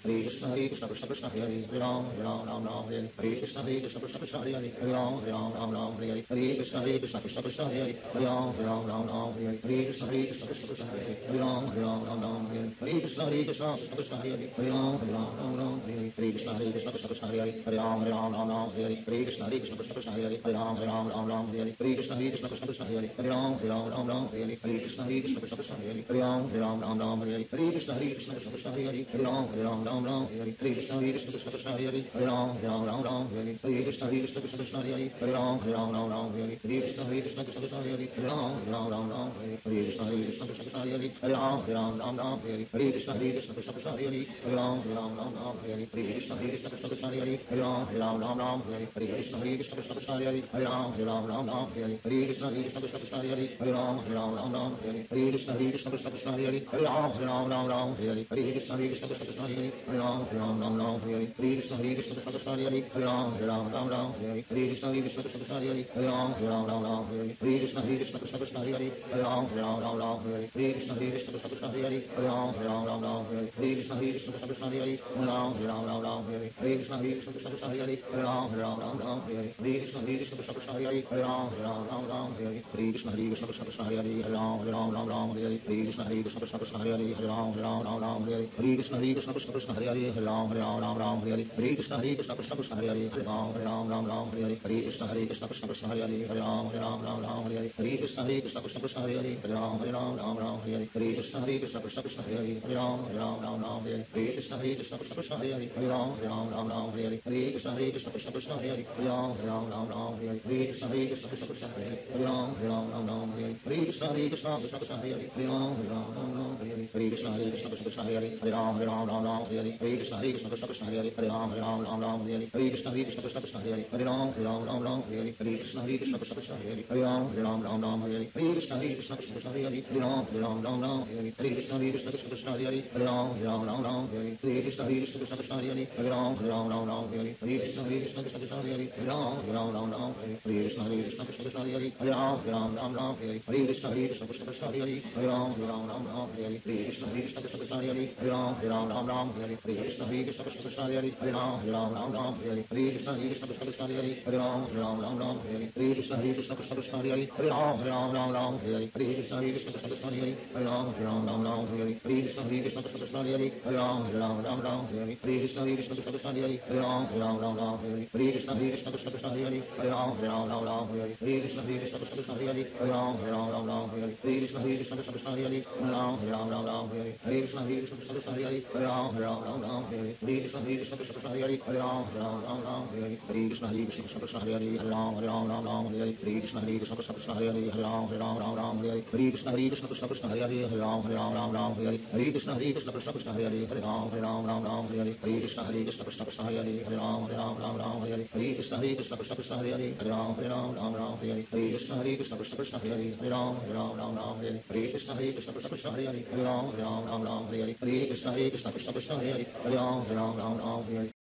Hare Krishna, Hare Krishna, Krishna Krishna, Hare Hare, Hare Ram, Hare Ram, Ram Ram, Hare Hare, Hare Krishna, Hare Krishna, Krishna Krishna, Hare Hare, Hare Ram, Hare Ram, Ram Ram, Hare Hare, Hare Krishna, Hare Krishna, Krishna Krishna, Hare Hare, Hare Ram, Hare Ram, Ram Ram, Hare Hare, Hare Krishna, Hare Krishna, Krishna Krishna, Hare Hare, Hare Ram, Hare Ram, Ram Ram, Hare Hare, Hare Krishna, Hare Krishna, Krishna Krishna, Hare Hare, Hare Ram, Hare Ram, Ram Ram, Hare Hare, Hare Krishna, Hare Krishna, Krishna Krishna, Hare Hare, Hare Ram, Hare Ram, Ram Ram, Hare Hare, Hare Krishna, Hare Krishna, Krishna Krishna, Hare Hare, Hare Ram, Hare Ram, Ram Ram, Hare Hare, Hare Krishna, Hare Krishna, Krishna Krishna, Hare Hare, Hare Ram, Hare Ram, Ram Ram, Hare Hare, Hare Krishna, Hare Krishna, Krishna Krishna, Hare Hare, Hare Ram, Hare Ram, Ram Ram, Hare Hare, Hare Krishna, Hare Krishna, Krishna Krishna, Hare Hare, Hare Ram, Hare Ram, Ram Ram, Hare Hare, Hare Krishna, Hare Krishna, Krishna Krishna, Hare Hare, Hare Ram, Hare Ram, Ram Ram, Hare Hare, Hare Krishna, Hare Krishna, Krishna Krishna, Hare Hare, Hare Ram, Hare Ram, Ram Ram, Hare Hare, Hare Krishna, Hare Krishna, Krishna Krishna, Hare Hare, Hare Ram, Hare Ram, Ram Ram, Hare Hare, Hare Krishna, Hare Krishna, Krishna Krishna, Hare Hare, Hare Ram, Hare Ram, Ram Ram, Hare Hare, Hare Krishna, Hare Krishna, Krishna Krishna, Hare Hare, Hare Ram, Hare Ram, Ram Ram, Hare Hare, Hare Krishna, Hare Krishna, Krishna Krishna, Hare Hare, Hare Ram, Hare Ram, Ram Ram, Hare Hare, Hare Krishna, Hare Krishna, Krishna Krishna, Hare Hare, Hare Ram, Hare Ram, Ram Ram, Hare Hare, Hare Krishna, Hare Krishna, Krishna Krishna, Hare Hare, Hare Ram, Hare Ram, Ram Ram, Hare Hare, Hare Krishna, Hare Krishna, Krishna Krishna, Hare Hare, Hare Ram, Hare Ram, Ram Ram, Hare Hare, Hare Krishna, Hare Krishna, Krishna Krishna, Hare Hare, Hare Ram, Hare Ram, Ram Ram, Hare Hare, Hare Krishna, Hare Krishna, Krishna Krishna, Hare Hare, Hare Ram, Hare Ram, Ram Ram, Hare Hare, Hare Krishna, Hare Krishna, Krishna Krishna, Hare Hare, Hare Ram, Hare Ram, Ram Ram, Hare Hare, Hare Krishna, Hare Krishna, Krishna Krishna, Hare Hare, Hare Ram, Hare Ram, Ram Ram, Hare Hare, Hare Krishna, Hare Krishna, Krishna Krishna, Hare Hare, Hare Ram, Hare Ram, Ram Ram, Hare Hare, Hare Krishna, Hare Krishna, Krishna Krishna, Hare Hare, Hare Ram, Hare Ram, Ram Ram, Hare Hare, Hare Krishna, Hare Krishna, Krishna Krishna, Hare Hare, Hare Ram, Hare Ram, Ram Ram, Hare Hare, Hare Krishna, Hare Krishna, Krishna Krishna, Hare Hare, Hare Ram, Hare Ram, Ram Ram, Hare Hare, Hare Krishna, Hare Krishna, Krishna Krishna, Hare Hare, Hare Ram, Hare Ram, Ram Ram, Hare Hare, Hare Krishna, Hare Krishna, Krishna Krishna, Hare Hare, Hare Ram, Hare Ram, Ram Ram, Hare Hare, Hare Krishna, Hare Krishna, Krishna Krishna, Hare Hare, Hare Ram, Hare Ram, Ram Ram, Hare Hare, Hare Krishna, Hare Krishna, Krishna Krishna, Hare Hare, Hare Ram, Hare Ram, Ram Ram, Hare Hare, Hare Krishna, Hare Krishna, Krishna Krishna, Hare Hare, Hare Ram, Hare Ram, Ram Ram, Hare Hare, Hare Krishna, Hare Krishna, Krishna Krishna, Hare Hare, Hare Ram, Hare Ram, Ram Ram, Hare Hare, Hare Krishna, Hare Krishna, Krishna Krishna, Hare Hare, Hare Ram, Hare Ram, Ram Ram, Hare Hare, Hare Krishna, Hare Krishna, Krishna Krishna, Hare Hare, Hare Ram, Hare Ram, Ram Ram, Hare Hare, Hare Krishna, Hare Krishna, Krishna Krishna, Hare Hare, Hare Ram, Hare Ram, Ram Ram, Hare Hare, Hare Krishna, Hare Krishna, Krishna Krishna, Hare Hare, Hare Ram, Hare Ram, Ram Ram, Hare Hare, Hare Krishna, Hare Krishna, Krishna Krishna, Hare Hare, Hare Ram, Hare Ram, Ram Ram, Hare Hare, Hare Krishna, Hare Krishna, Krishna Krishna, Hare Hare, Hare Ram, Hare Ram, Ram Ram, Hare Hare, Hare Krishna, Hare Krishna, Krishna Krishna, Hare Hare, Hare Ram, Hare Ram, Ram Ram, Hare Hare, Hare Krishna, Hare Krishna, Krishna Krishna, Hare Hare, Hare Ram, Hare Ram, Ram Ram, Hare Hare, Hare Krishna, Hare Krishna, Krishna Krishna, Hare Hare, Hare Ram, Hare Ram, Ram Ram, Hare Hare, Hare Krishna, Hare Krishna, Krishna Krishna, Hare Hare, Hare Ram, Hare Ram, Ram Ram, Hare Hare, Hare Krishna, Hare Krishna, Krishna Krishna, Hare Hare, Hare Ram, Hare Ram, Ram Ram, Hare Hare, Hare Krishna, Hare Krishna, Krishna Krishna, Hare Hare, Hare Ram, Hare Ram, Ram Ram, Hare Hare, Hare Krishna, Hare Krishna, Krishna Krishna, Hare Hare, Hare Ram, Hare Ram, Ram Ram, Hare Hare, Hare Krishna, Hare Krishna, Krishna Krishna, Hare Hare, Hare Ram, Hare Ram, Ram Ram, Hare Hare, Hare Krishna, Hare Krishna, Krishna Krishna, Hare Hare, Hare Ram, Hare Ram, Ram Ram, Hare Hare, Hare Krishna, Hare Krishna, Krishna Krishna, Hare Hare, Hare Ram, Hare Ram, Ram Ram, Hare Hare, Hare Krishna, Hare Krishna, Krishna Krishna, Hare Hare, Hare Ram, Hare Ram, Ram Ram, Hare Hare, Hare Krishna, Hare Krishna, Krishna Krishna, Hare Hare, Hare Ram, Hare Ram, Ram Ram, Hare Hare, Hare Krishna, Hare Krishna, Krishna Krishna, Hare Hare, Hare Ram, Hare Ram, Ram Ram, Hare Hare, Hare Krishna, Hare Krishna, Krishna Krishna, Hare Hare, Hare Ram, Hare Ram, Ram Ram, Hare Hare, Hare Krishna, Hare Krishna, Krishna Krishna, Hare Hare, Hare Ram, Hare Ram, Ram Ram, Hare Hare, Hare Krishna, Hare Krishna, Krishna Krishna, Hare Hare, Hare Ram, Hare Ram, Ram Ram, Hare Hare, Hare Krishna, Hare Krishna, Krishna Krishna, Hare Hare, Hare Ram, Hare Ram, Ram Ram, Hare Hare, Hare Krishna, Hare Krishna, Krishna Krishna, Hare Hare, Hare Ram, Hare Ram, Ram Ram, Hare Hare, Hare Krishna, Hare Krishna, Krishna Krishna, Hare Hare, Hare Ram, Hare Ram, Ram Ram, Hare Hare, Hare Krishna, Hare Krishna, Krishna Krishna, Hare Hare, Hare Ram, Hare Ram, Ram Ram, Hare Hare, Hare Krishna, Hare Krishna, Krishna Krishna, Hare Hare, Hare Ram, Hare Ram, Ram Ram, Hare Hare, Hare Krishna, Hare Krishna, Krishna Krishna, Hare Hare, Hare Ram, Hare Ram, Ram Ram, Hare Hare, Hare Krishna, Hare Krishna, Krishna Krishna, Hare Hare, Hare Ram, Hare Ram, Ram Ram, Hare Hare, Hare Krishna, Hare Krishna, Krishna Krishna, Hare Hare, Hare Ram, Hare Ram, Ram Ram, Hare Hare, Hare Krishna, Hare Krishna, Krishna Krishna, Hare Hare, Hare Ram, Hare Ram, Ram Ram, Hare Hare, Hare Krishna, Hare Krishna, Krishna Krishna, Hare Hare, Hare Ram, Hare Ram, Ram Ram, Hare Hare, Hare Krishna, Hare Krishna, Krishna Krishna, Hare Hare, Hare Ram, Hare Ram, Ram Ram, Hare Hare, Hare Krishna, Hare Krishna, Krishna Krishna, Hare Hare, Hare Ram, Hare Ram, Ram Ram, Hare Hare, Hare Krishna, Hare Krishna, Krishna Krishna, Hare Hare, Hare Ram, Hare Ram, Ram Ram, Hare Hare, Hare Krishna, Hare Krishna, Krishna Krishna, Hare Hare, Hare Ram, Hare Ram, Ram Ram, Hare Hare.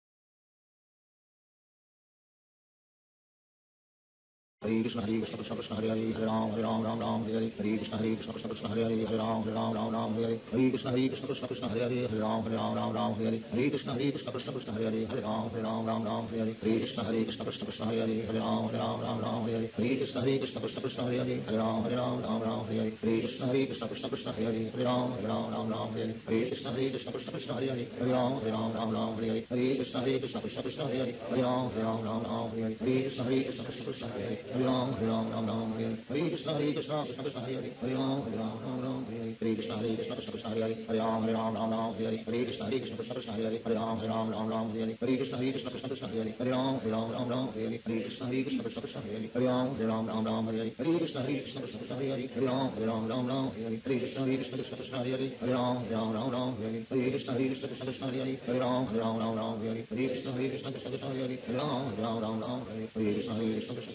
Hare Krishna, Hare Krishna, Krishna Krishna, Hare Hare, Hare Ram, Hare Ram, Ram Ram, Hare Hare, Hare Krishna, Hare Krishna, Krishna Krishna, Hare Hare, Hare Ram, Hare Ram, Ram Ram, Hare Hare, Hare Krishna, Hare Krishna, Krishna Krishna, Hare Hare, Hare Ram, Hare Ram, Ram Ram, Hare Hare, Hare Krishna, Hare Krishna, Krishna Krishna, Hare Hare, Hare Ram, Hare Ram, Ram Ram, Hare Hare, Hare Krishna, Hare Krishna, Krishna Krishna, Hare Hare, Hare Ram, Hare Ram, Ram Ram, Hare Hare, Hare Krishna, Hare Krishna, Krishna Krishna, Hare Hare, Hare Ram, Hare Ram, Ram Ram, Hare Hare, Hare Krishna, Hare Krishna, Krishna Krishna, Hare Hare, Hare Ram, Hare Ram, Ram Ram, Hare Hare, Hare Krishna, Hare Krishna, Krishna Krishna, Hare Hare, Hare Ram, Hare Ram, Ram Ram, Hare Hare, Hare Krishna, Hare Krishna, Krishna Krishna, Hare Hare, Hare Ram, Hare Ram, Ram Ram, Hare Hare, Hare Krishna, Hare Krishna, Krishna Krishna, Hare Hare, Hare Ram, Hare Ram, Ram Ram, Hare Hare, Hare Krishna, Hare Krishna, Krishna Krishna, Hare Hare, Hare Ram, Hare Ram, Ram Ram, Hare Hare, Hare Krishna, Hare Krishna, Krishna Krishna, Hare Hare, Hare Ram, Hare Ram, Ram Ram, Hare Hare, Hare Krishna, Hare Krishna, Krishna Krishna, Hare Hare, Hare Ram, Hare Ram, Ram Ram, Hare Hare, Hare Krishna, Hare Krishna, Krishna Krishna, Hare Hare, Hare Ram, Hare Ram, Ram Ram, Hare Hare, Hare Krishna, Hare Krishna, Krishna Krishna, Hare Hare, Hare Ram, Hare Ram, Ram Ram, Hare Hare, Hare Krishna, Hare Krishna, Krishna Krishna, Hare Hare, Hare Ram, Hare Ram, Ram Ram, Hare Hare, Hare Krishna, Hare Krishna, Krishna Krishna, Hare Hare, Hare Ram, Hare Ram, Ram Ram, Hare Hare, Hare Krishna, Hare Krishna, Krishna Krishna, Hare Hare, Hare Ram, Hare Ram, Ram Ram, Hare Hare, Hare Krishna, Hare Krishna, Krishna Krishna, Hare Hare, Hare Ram, Hare Ram, Ram Ram, Hare Hare, Hare Krishna, Hare Krishna, Krishna Krishna, Hare Hare,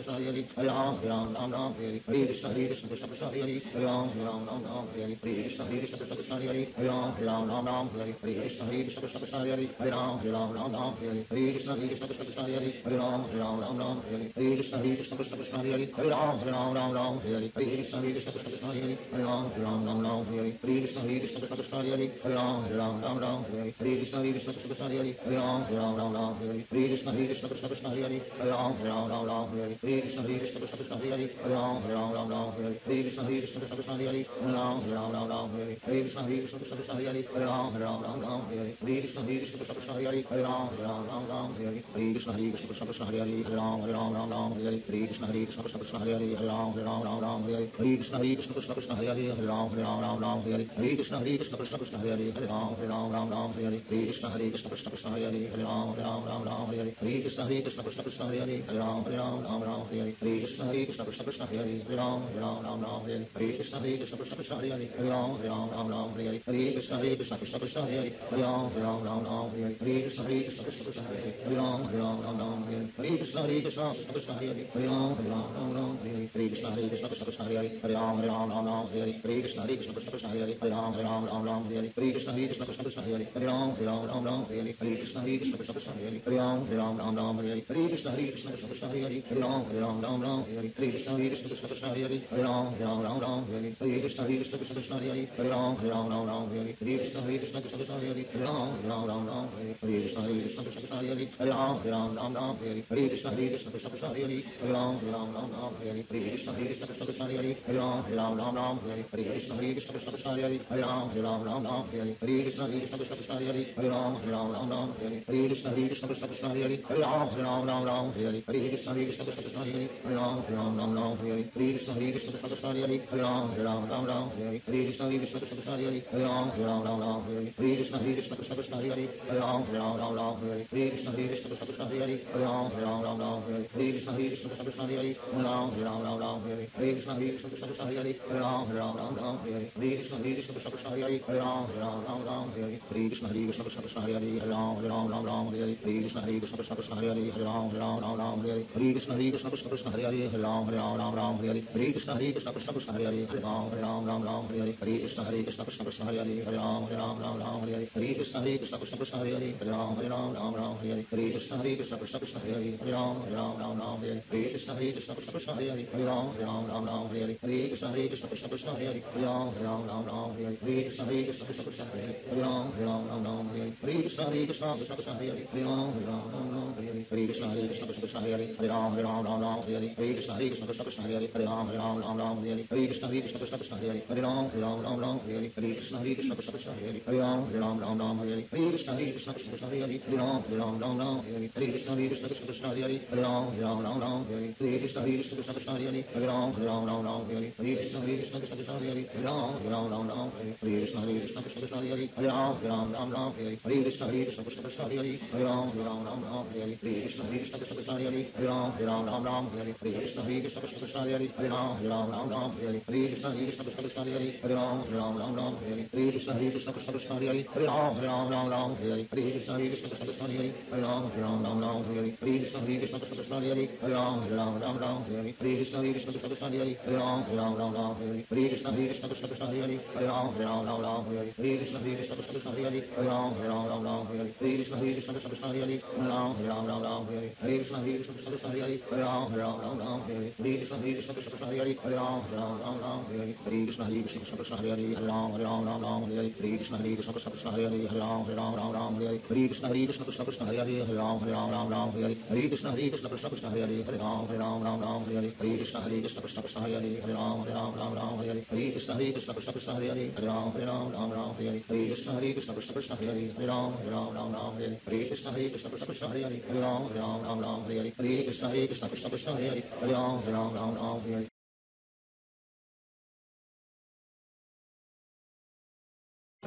Hare Ram, Hare Ram, Ram Ram, Hare Hare, Hare Krishna, Hare Krishna, Krishna Krishna, Hare Hare, Hare Ram, Hare Ram, Ram Ram, Hare Hare, Hare Krishna, Hare Krishna, Krishna Krishna, Hare Hare, Hare Ram, Hare Ram, Ram Ram, Hare Hare, Hare Krishna, Hare Krishna, Krishna Krishna, Hare Hare, Hare Ram, Hare Ram, Ram Ram, Hare Hare, Hare Krishna, Hare Krishna, Krishna Krishna, Hare Hare, Hare Ram, Hare Ram, Ram Ram, Hare Hare, Hare Krishna, Hare Krishna, Krishna Krishna, Hare Hare, Hare Ram, Hare Ram, Ram Ram, Hare Hare, Hare Krishna, Hare Krishna, Krishna Krishna, Hare Hare, Hare Ram, Hare Ram, Ram Ram, Hare Hare, Hare Krishna, Hare Krishna, Krishna Krishna, Hare Hare, Hare Ram, Hare Ram, Ram Ram, Hare Hare, Hare Krishna, Hare Krishna, Krishna Krishna, Hare Hare, Hare Ram, Hare Ram, Ram Ram, Hare Hare, Hare Krishna, Hare Krishna, Krishna Krishna, Hare Hare, Hare Ram, Hare Ram, Ram Ram, Hare Hare, Hare Krishna, Hare Krishna, Krishna Krishna, Hare Hare, Hare Ram, Hare Ram, Ram Ram, Hare Hare, Hare Krishna, Hare Krishna, Krishna Krishna, Hare Hare, Hare Ram, Hare Ram, Ram Ram, Hare Hare, Hare Krishna, Hare Krishna, Krishna Krishna, Hare Hare, Hare Ram, Hare Ram, Ram Ram, Hare Hare, Hare Krishna, Hare Krishna, Krishna Krishna, Hare Hare, Hare Ram, Hare Ram, Ram Ram, Hare Hare, Hare Krishna, Hare Krishna, Krishna Krishna, Hare Hare, Hare Ram, Hare Ram, Ram Ram, Hare Hare, Hare Krishna, Hare Krishna, Krishna Krishna, Hare Hare, Hare Ram, Hare Ram, Ram Ram, Hare Hare, Hare Krishna, Hare Krishna, Krishna Krishna, Hare Hare, Hare Ram, Hare Ram, Ram Ram, Hare Hare, Hare Krishna, Hare Krishna, Krishna Krishna, Hare Hare, Hare Ram, Hare Ram, Ram Ram, Hare Hare, Hare Krishna, Hare Krishna, Krishna Krishna, Hare Hare, Hare Ram, Hare Ram, Ram Ram, Hare Hare, Hare Krishna, Hare Krishna, Krishna Krishna, Hare Hare, Hare Ram, Hare Ram, Ram Ram, Hare Hare, Hare Krishna, Hare Krishna, Krishna Krishna, Hare Hare, Hare Ram, Hare Ram, Ram Ram, Hare Hare, Hare Krishna, Hare Krishna, Krishna Krishna, Hare Hare, Hare Ram, Hare Ram, Ram Ram, Hare Hare, Hare Krishna, Hare Krishna, Krishna Krishna, Hare Hare, Hare Ram, Hare Ram, Ram Ram, Hare Hare, Hare Krishna, Hare Krishna, Krishna Krishna, Hare Hare, Hare Ram, Hare Ram, Ram Ram, Hare Hare, Hare Krishna, Hare Krishna, Krishna Krishna, Hare Hare, Hare Ram, Hare Ram, Ram Ram, Hare Hare, Hare Krishna, Hare Krishna, Krishna Krishna, Hare Hare, Hare Ram, Hare Ram, Ram Ram, Hare Hare, Hare Krishna, Hare Krishna, Krishna Krishna, Hare Hare, Hare Ram, Hare Ram, Ram Ram, Hare Hare, Hare Krishna, Hare Krishna, Krishna Krishna, Hare Hare, Hare Ram, Hare Ram, Ram Ram, Hare Hare, Hare Krishna, Hare Krishna, Krishna Krishna, Hare Hare, Hare Ram, Hare Ram, Ram Ram, Hare Hare, Hare Krishna, Hare Krishna, Krishna Krishna, Hare Hare, Hare Ram, Hare Ram, Ram Ram, Hare Hare, Hare Krishna, Hare Krishna, Krishna Krishna, Hare Hare, Hare Ram, Hare Ram, Ram Ram, Hare Hare, Hare Krishna, Hare Krishna, Krishna Krishna, Hare Hare, Hare Ram, Hare Ram, Ram Ram, Hare Hare, Hare Krishna, Hare Krishna, Krishna Krishna, Hare Hare, Hare Ram, Hare Ram, Ram Ram, Hare Hare, Hare Krishna, Hare Krishna, Krishna Krishna, Hare Hare, Hare Ram, Hare Ram, Ram Ram, Hare Hare, Hare Krishna, Hare Krishna, Krishna Krishna, Hare Hare, Hare Ram, Hare Ram, Ram Ram, Hare Hare, Hare Krishna, Hare Krishna, Krishna Krishna, Hare Hare, Hare Ram, Hare Ram, Ram Ram, Hare Hare, Hare Krishna, Hare Krishna, Krishna Krishna, Hare Hare, Hare Ram, Hare Ram, Ram Ram, Hare Hare, Hare Krishna, Hare Krishna, Krishna Krishna, Hare Hare, Hare Ram, Hare Ram, Ram Ram, Hare Hare, Hare Krishna, Hare Krishna, Krishna Krishna, Hare Hare, Hare Ram, Hare Ram, Ram Ram, Hare Hare, Hare Krishna, Hare Krishna, Krishna Krishna, Hare Hare, Hare Ram, Hare Ram, Ram Ram, Hare Hare, Hare Krishna, Hare Krishna, Krishna Krishna, Hare Hare, Hare Ram, Hare Ram, Ram Ram, Hare Hare, Hare Krishna, Hare Krishna, Krishna Krishna, Hare Hare, Hare Ram, Hare Ram, Ram Ram, Hare Hare, Hare Krishna, Hare Krishna, Krishna Krishna, Hare Hare, Hare Ram, Hare Ram, Ram Ram, Hare Hare, Hare Krishna, Hare Krishna, Krishna Krishna, Hare Hare, Hare Ram, Hare Ram, Ram Ram, Hare Hare, Hare Krishna, Hare Krishna, Krishna Krishna, Hare Hare, Hare Ram, Hare Ram, Ram Ram, Hare Hare, Hare Krishna, Hare Krishna, Krishna Krishna, Hare Hare, Hare Ram, Hare Ram, Ram Ram, Hare Hare, Hare Krishna, Hare Krishna, Krishna Krishna, Hare Hare, Hare Ram, Hare Ram, Ram Ram, Hare Hare, Hare Krishna, Hare Krishna, Krishna Krishna, Hare Hare, Hare Ram, Hare Ram, Ram Ram, Hare Hare, Hare Krishna, Hare Krishna, Krishna Krishna, Hare Hare, Hare Ram, Hare Ram, Ram Ram, Hare Hare, Hare Krishna, Hare Krishna, Krishna Krishna, Hare Hare, Hare Ram, Hare Ram, Ram Ram, Hare Hare, Hare Krishna, Hare Krishna, Krishna Krishna, Hare Hare, Hare Ram, Hare Ram, Ram Ram, Hare Hare, Hare Krishna, Hare Krishna, Krishna Krishna, Hare Hare, Hare Ram, Hare Ram, Ram Ram, Hare Hare, Hare Krishna, Hare Krishna, Krishna Krishna, Hare Hare, Hare Ram, Hare Ram, Ram Ram, Hare Hare, Hare Krishna, Hare Krishna, Krishna Krishna, Hare Hare, Hare Ram, Hare Ram, Ram Ram, Hare Hare, Hare Krishna, Hare Krishna, Krishna Krishna, Hare Hare, Hare Ram, Hare Ram, Ram Ram, Hare Hare, Hare Krishna, Hare Krishna, Krishna Krishna, Hare Hare, Hare Ram, Hare Ram, Ram Ram, Hare Hare, Hare Krishna, Hare Krishna, Krishna Krishna, Hare Hare, Hare Ram, Hare Ram, Ram Ram, Hare Hare, Hare Krishna, Hare Krishna, Krishna Krishna, Hare Hare, Hare Ram, Hare Ram, Ram Ram, Hare Hare, Hare Krishna, Hare Krishna, Krishna Krishna, Hare Hare, Hare Ram, Hare Ram, Ram Ram, Hare Hare, Hare Krishna, Hare Krishna, Krishna Krishna, Hare Hare, Hare Ram, Hare Ram, Ram Ram, Hare Hare, Hare Krishna, Hare Krishna, Krishna Krishna, Hare Hare, Hare Ram, Hare Ram, Ram Ram, Hare Hare, Hare Krishna, Hare Krishna, Krishna Krishna, Hare Hare, Hare Ram, Hare Ram, Ram Ram, Hare Hare, Hare Krishna, Hare Krishna, Krishna Krishna, Hare Hare, Hare Ram, Hare Ram, Ram Ram, Hare Hare, Hare Krishna, Hare Krishna, Krishna Krishna, Hare Hare, Hare Ram, Hare Ram, Ram Ram, Hare Hare, Hare Krishna, Hare Krishna, Krishna Krishna, Hare Hare, Hare Ram, Hare Ram, Ram Ram, Hare Hare, Hare Krishna, Hare Krishna, Krishna Krishna, Hare Hare, Hare Ram, Hare Ram, Ram Ram, Hare Hare, Hare Krishna, Hare Krishna, Krishna Krishna, Hare Hare, Hare Ram, Hare Ram, Ram Ram, Hare Hare, Hare Krishna, Hare Krishna, Krishna Krishna, Hare Hare, Hare Ram, Hare Ram, Ram Ram, Hare Hare, Hare Krishna, Hare Krishna, Krishna Krishna, Hare Hare, Hare Ram, Hare Ram, Ram Ram, Hare Hare, Hare Krishna, Hare Krishna, Krishna Krishna, Hare Hare, Hare Ram, Hare Ram, Ram Ram, Hare Hare, Hare Krishna, Hare Krishna, Krishna Krishna, Hare Hare, Hare Ram, Hare Ram, Ram Ram, Hare Hare, Hare Krishna, Hare Krishna, Krishna Krishna, Hare Hare, Hare Ram, Hare Ram, Ram Ram, Hare Hare, Hare Krishna, Hare Krishna, Krishna Krishna, Hare Hare, Hare Ram, Hare Ram, Ram Ram, Hare Hare, Hare Krishna, Hare Krishna, Krishna Krishna, Hare Hare, Hare Ram, Hare Ram, Ram Ram, Hare Hare, Hare Krishna, Hare Krishna, Krishna Krishna, Hare Hare, Hare Ram, Hare Ram, Ram Ram, Hare Hare, Hare Krishna, Hare Krishna, Krishna Krishna, Hare Hare, Hare Ram, Hare Ram, Ram Ram, Hare Hare, Hare Krishna, Hare Krishna, Krishna Krishna, Hare Hare, Hare Ram, Hare Ram, Ram Ram, Hare Hare, Hare Krishna, Hare Krishna, Krishna Krishna, Hare Hare, Hare Ram, Hare Ram, Ram Ram, Hare Hare, Hare Krishna, Hare Krishna, Krishna Krishna, Hare Hare, Hare Ram, Hare Ram, Ram Ram, Hare Hare, Hare Krishna, Hare Krishna, Krishna Krishna, Hare Hare, Hare Ram, Hare Ram, Ram Ram, Hare Hare, Hare Krishna, Hare Krishna, Krishna Krishna, Hare Hare, Hare Ram, Hare Ram, Ram Ram, Hare Hare, Hare Krishna, Hare Krishna, Krishna Krishna, Hare Hare, Hare Ram, Hare Ram, Ram Ram, Hare Hare, Hare Krishna, Hare Krishna, Krishna Krishna, Hare Hare, Hare Ram, Hare Ram, Ram Ram, Hare Hare, Hare Krishna, Hare Krishna, Krishna Krishna, Hare Hare, Hare Ram, Hare Ram, Ram Ram, Hare Hare, Hare Krishna, Hare Krishna, Krishna Krishna, Hare Hare, Hare Ram, Hare Ram, Ram Ram, Hare Hare, Hare Krishna, Hare Krishna, Krishna Krishna, Hare Hare, Hare Ram, Hare Ram, Ram Ram, Hare Hare, Hare Krishna, Hare Krishna, Krishna Krishna, Hare Hare, Hare Ram, Hare Ram, Ram Ram, Hare Hare, Hare Krishna, Hare Krishna, Krishna Krishna, Hare Hare, Hare Ram, Hare Ram, Ram Ram, Hare Hare, Hare Krishna, Hare Krishna, Krishna Krishna, Hare Hare, Hare Ram, Hare Ram, Ram Ram, Hare Hare.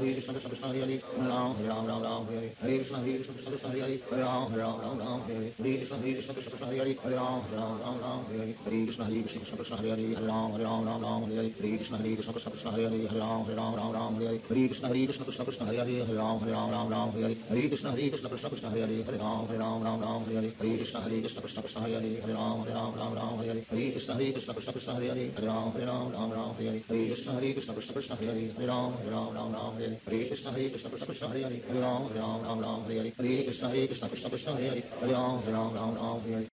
Hare Krishna Krishna Krishna Hare Hare Hare Ram Hare Ram Ram Ram Hare Hare Hare Krishna Hare Krishna Krishna Krishna Hare Hare Hare Ram Hare Ram Ram Ram Ram Hare Hare Krishna Hare Krishna Krishna Krishna Hare Hare Hare Ram Hare Ram Ram Ram Hare Hare Hare Krishna Hare Krishna Krishna Krishna Hare Hare Hare Ram Hare Ram Ram Ram Hare Hare Hare Krishna Hare Krishna Krishna Krishna Hare Hare Hare Ram Hare Ram Ram Ram Hare Hare Hare Krishna Hare Krishna Krishna Krishna Hare Hare Hare Ram Hare Ram Ram Ram Hare Hare Hare Krishna Hare Krishna Krishna Krishna Hare Hare Hare Ram Hare Ram Ram Ram Hare Hare Hare Krishna Hare Krishna Krishna Krishna Hare Hare Hare Ram Hare Ram Ram Ram Hare Hare Hare Krishna Hare Krishna Krishna Krishna Hare Hare Hare Ram Hare Ram Ram Ram Hare Hare Hare Krishna Hare Krishna Krishna Krishna Hare Hare Hare Ram Hare Ram Ram Ram Hare Hare Hare Krishna Hare Krishna Krishna Krishna Hare Hare Hare Ram Hare Ram Ram Ram Hare Hare Hare Krishna Hare Krishna Krishna Krishna Hare Hare Hare Ram Hare Ram Ram Ram Hare Hare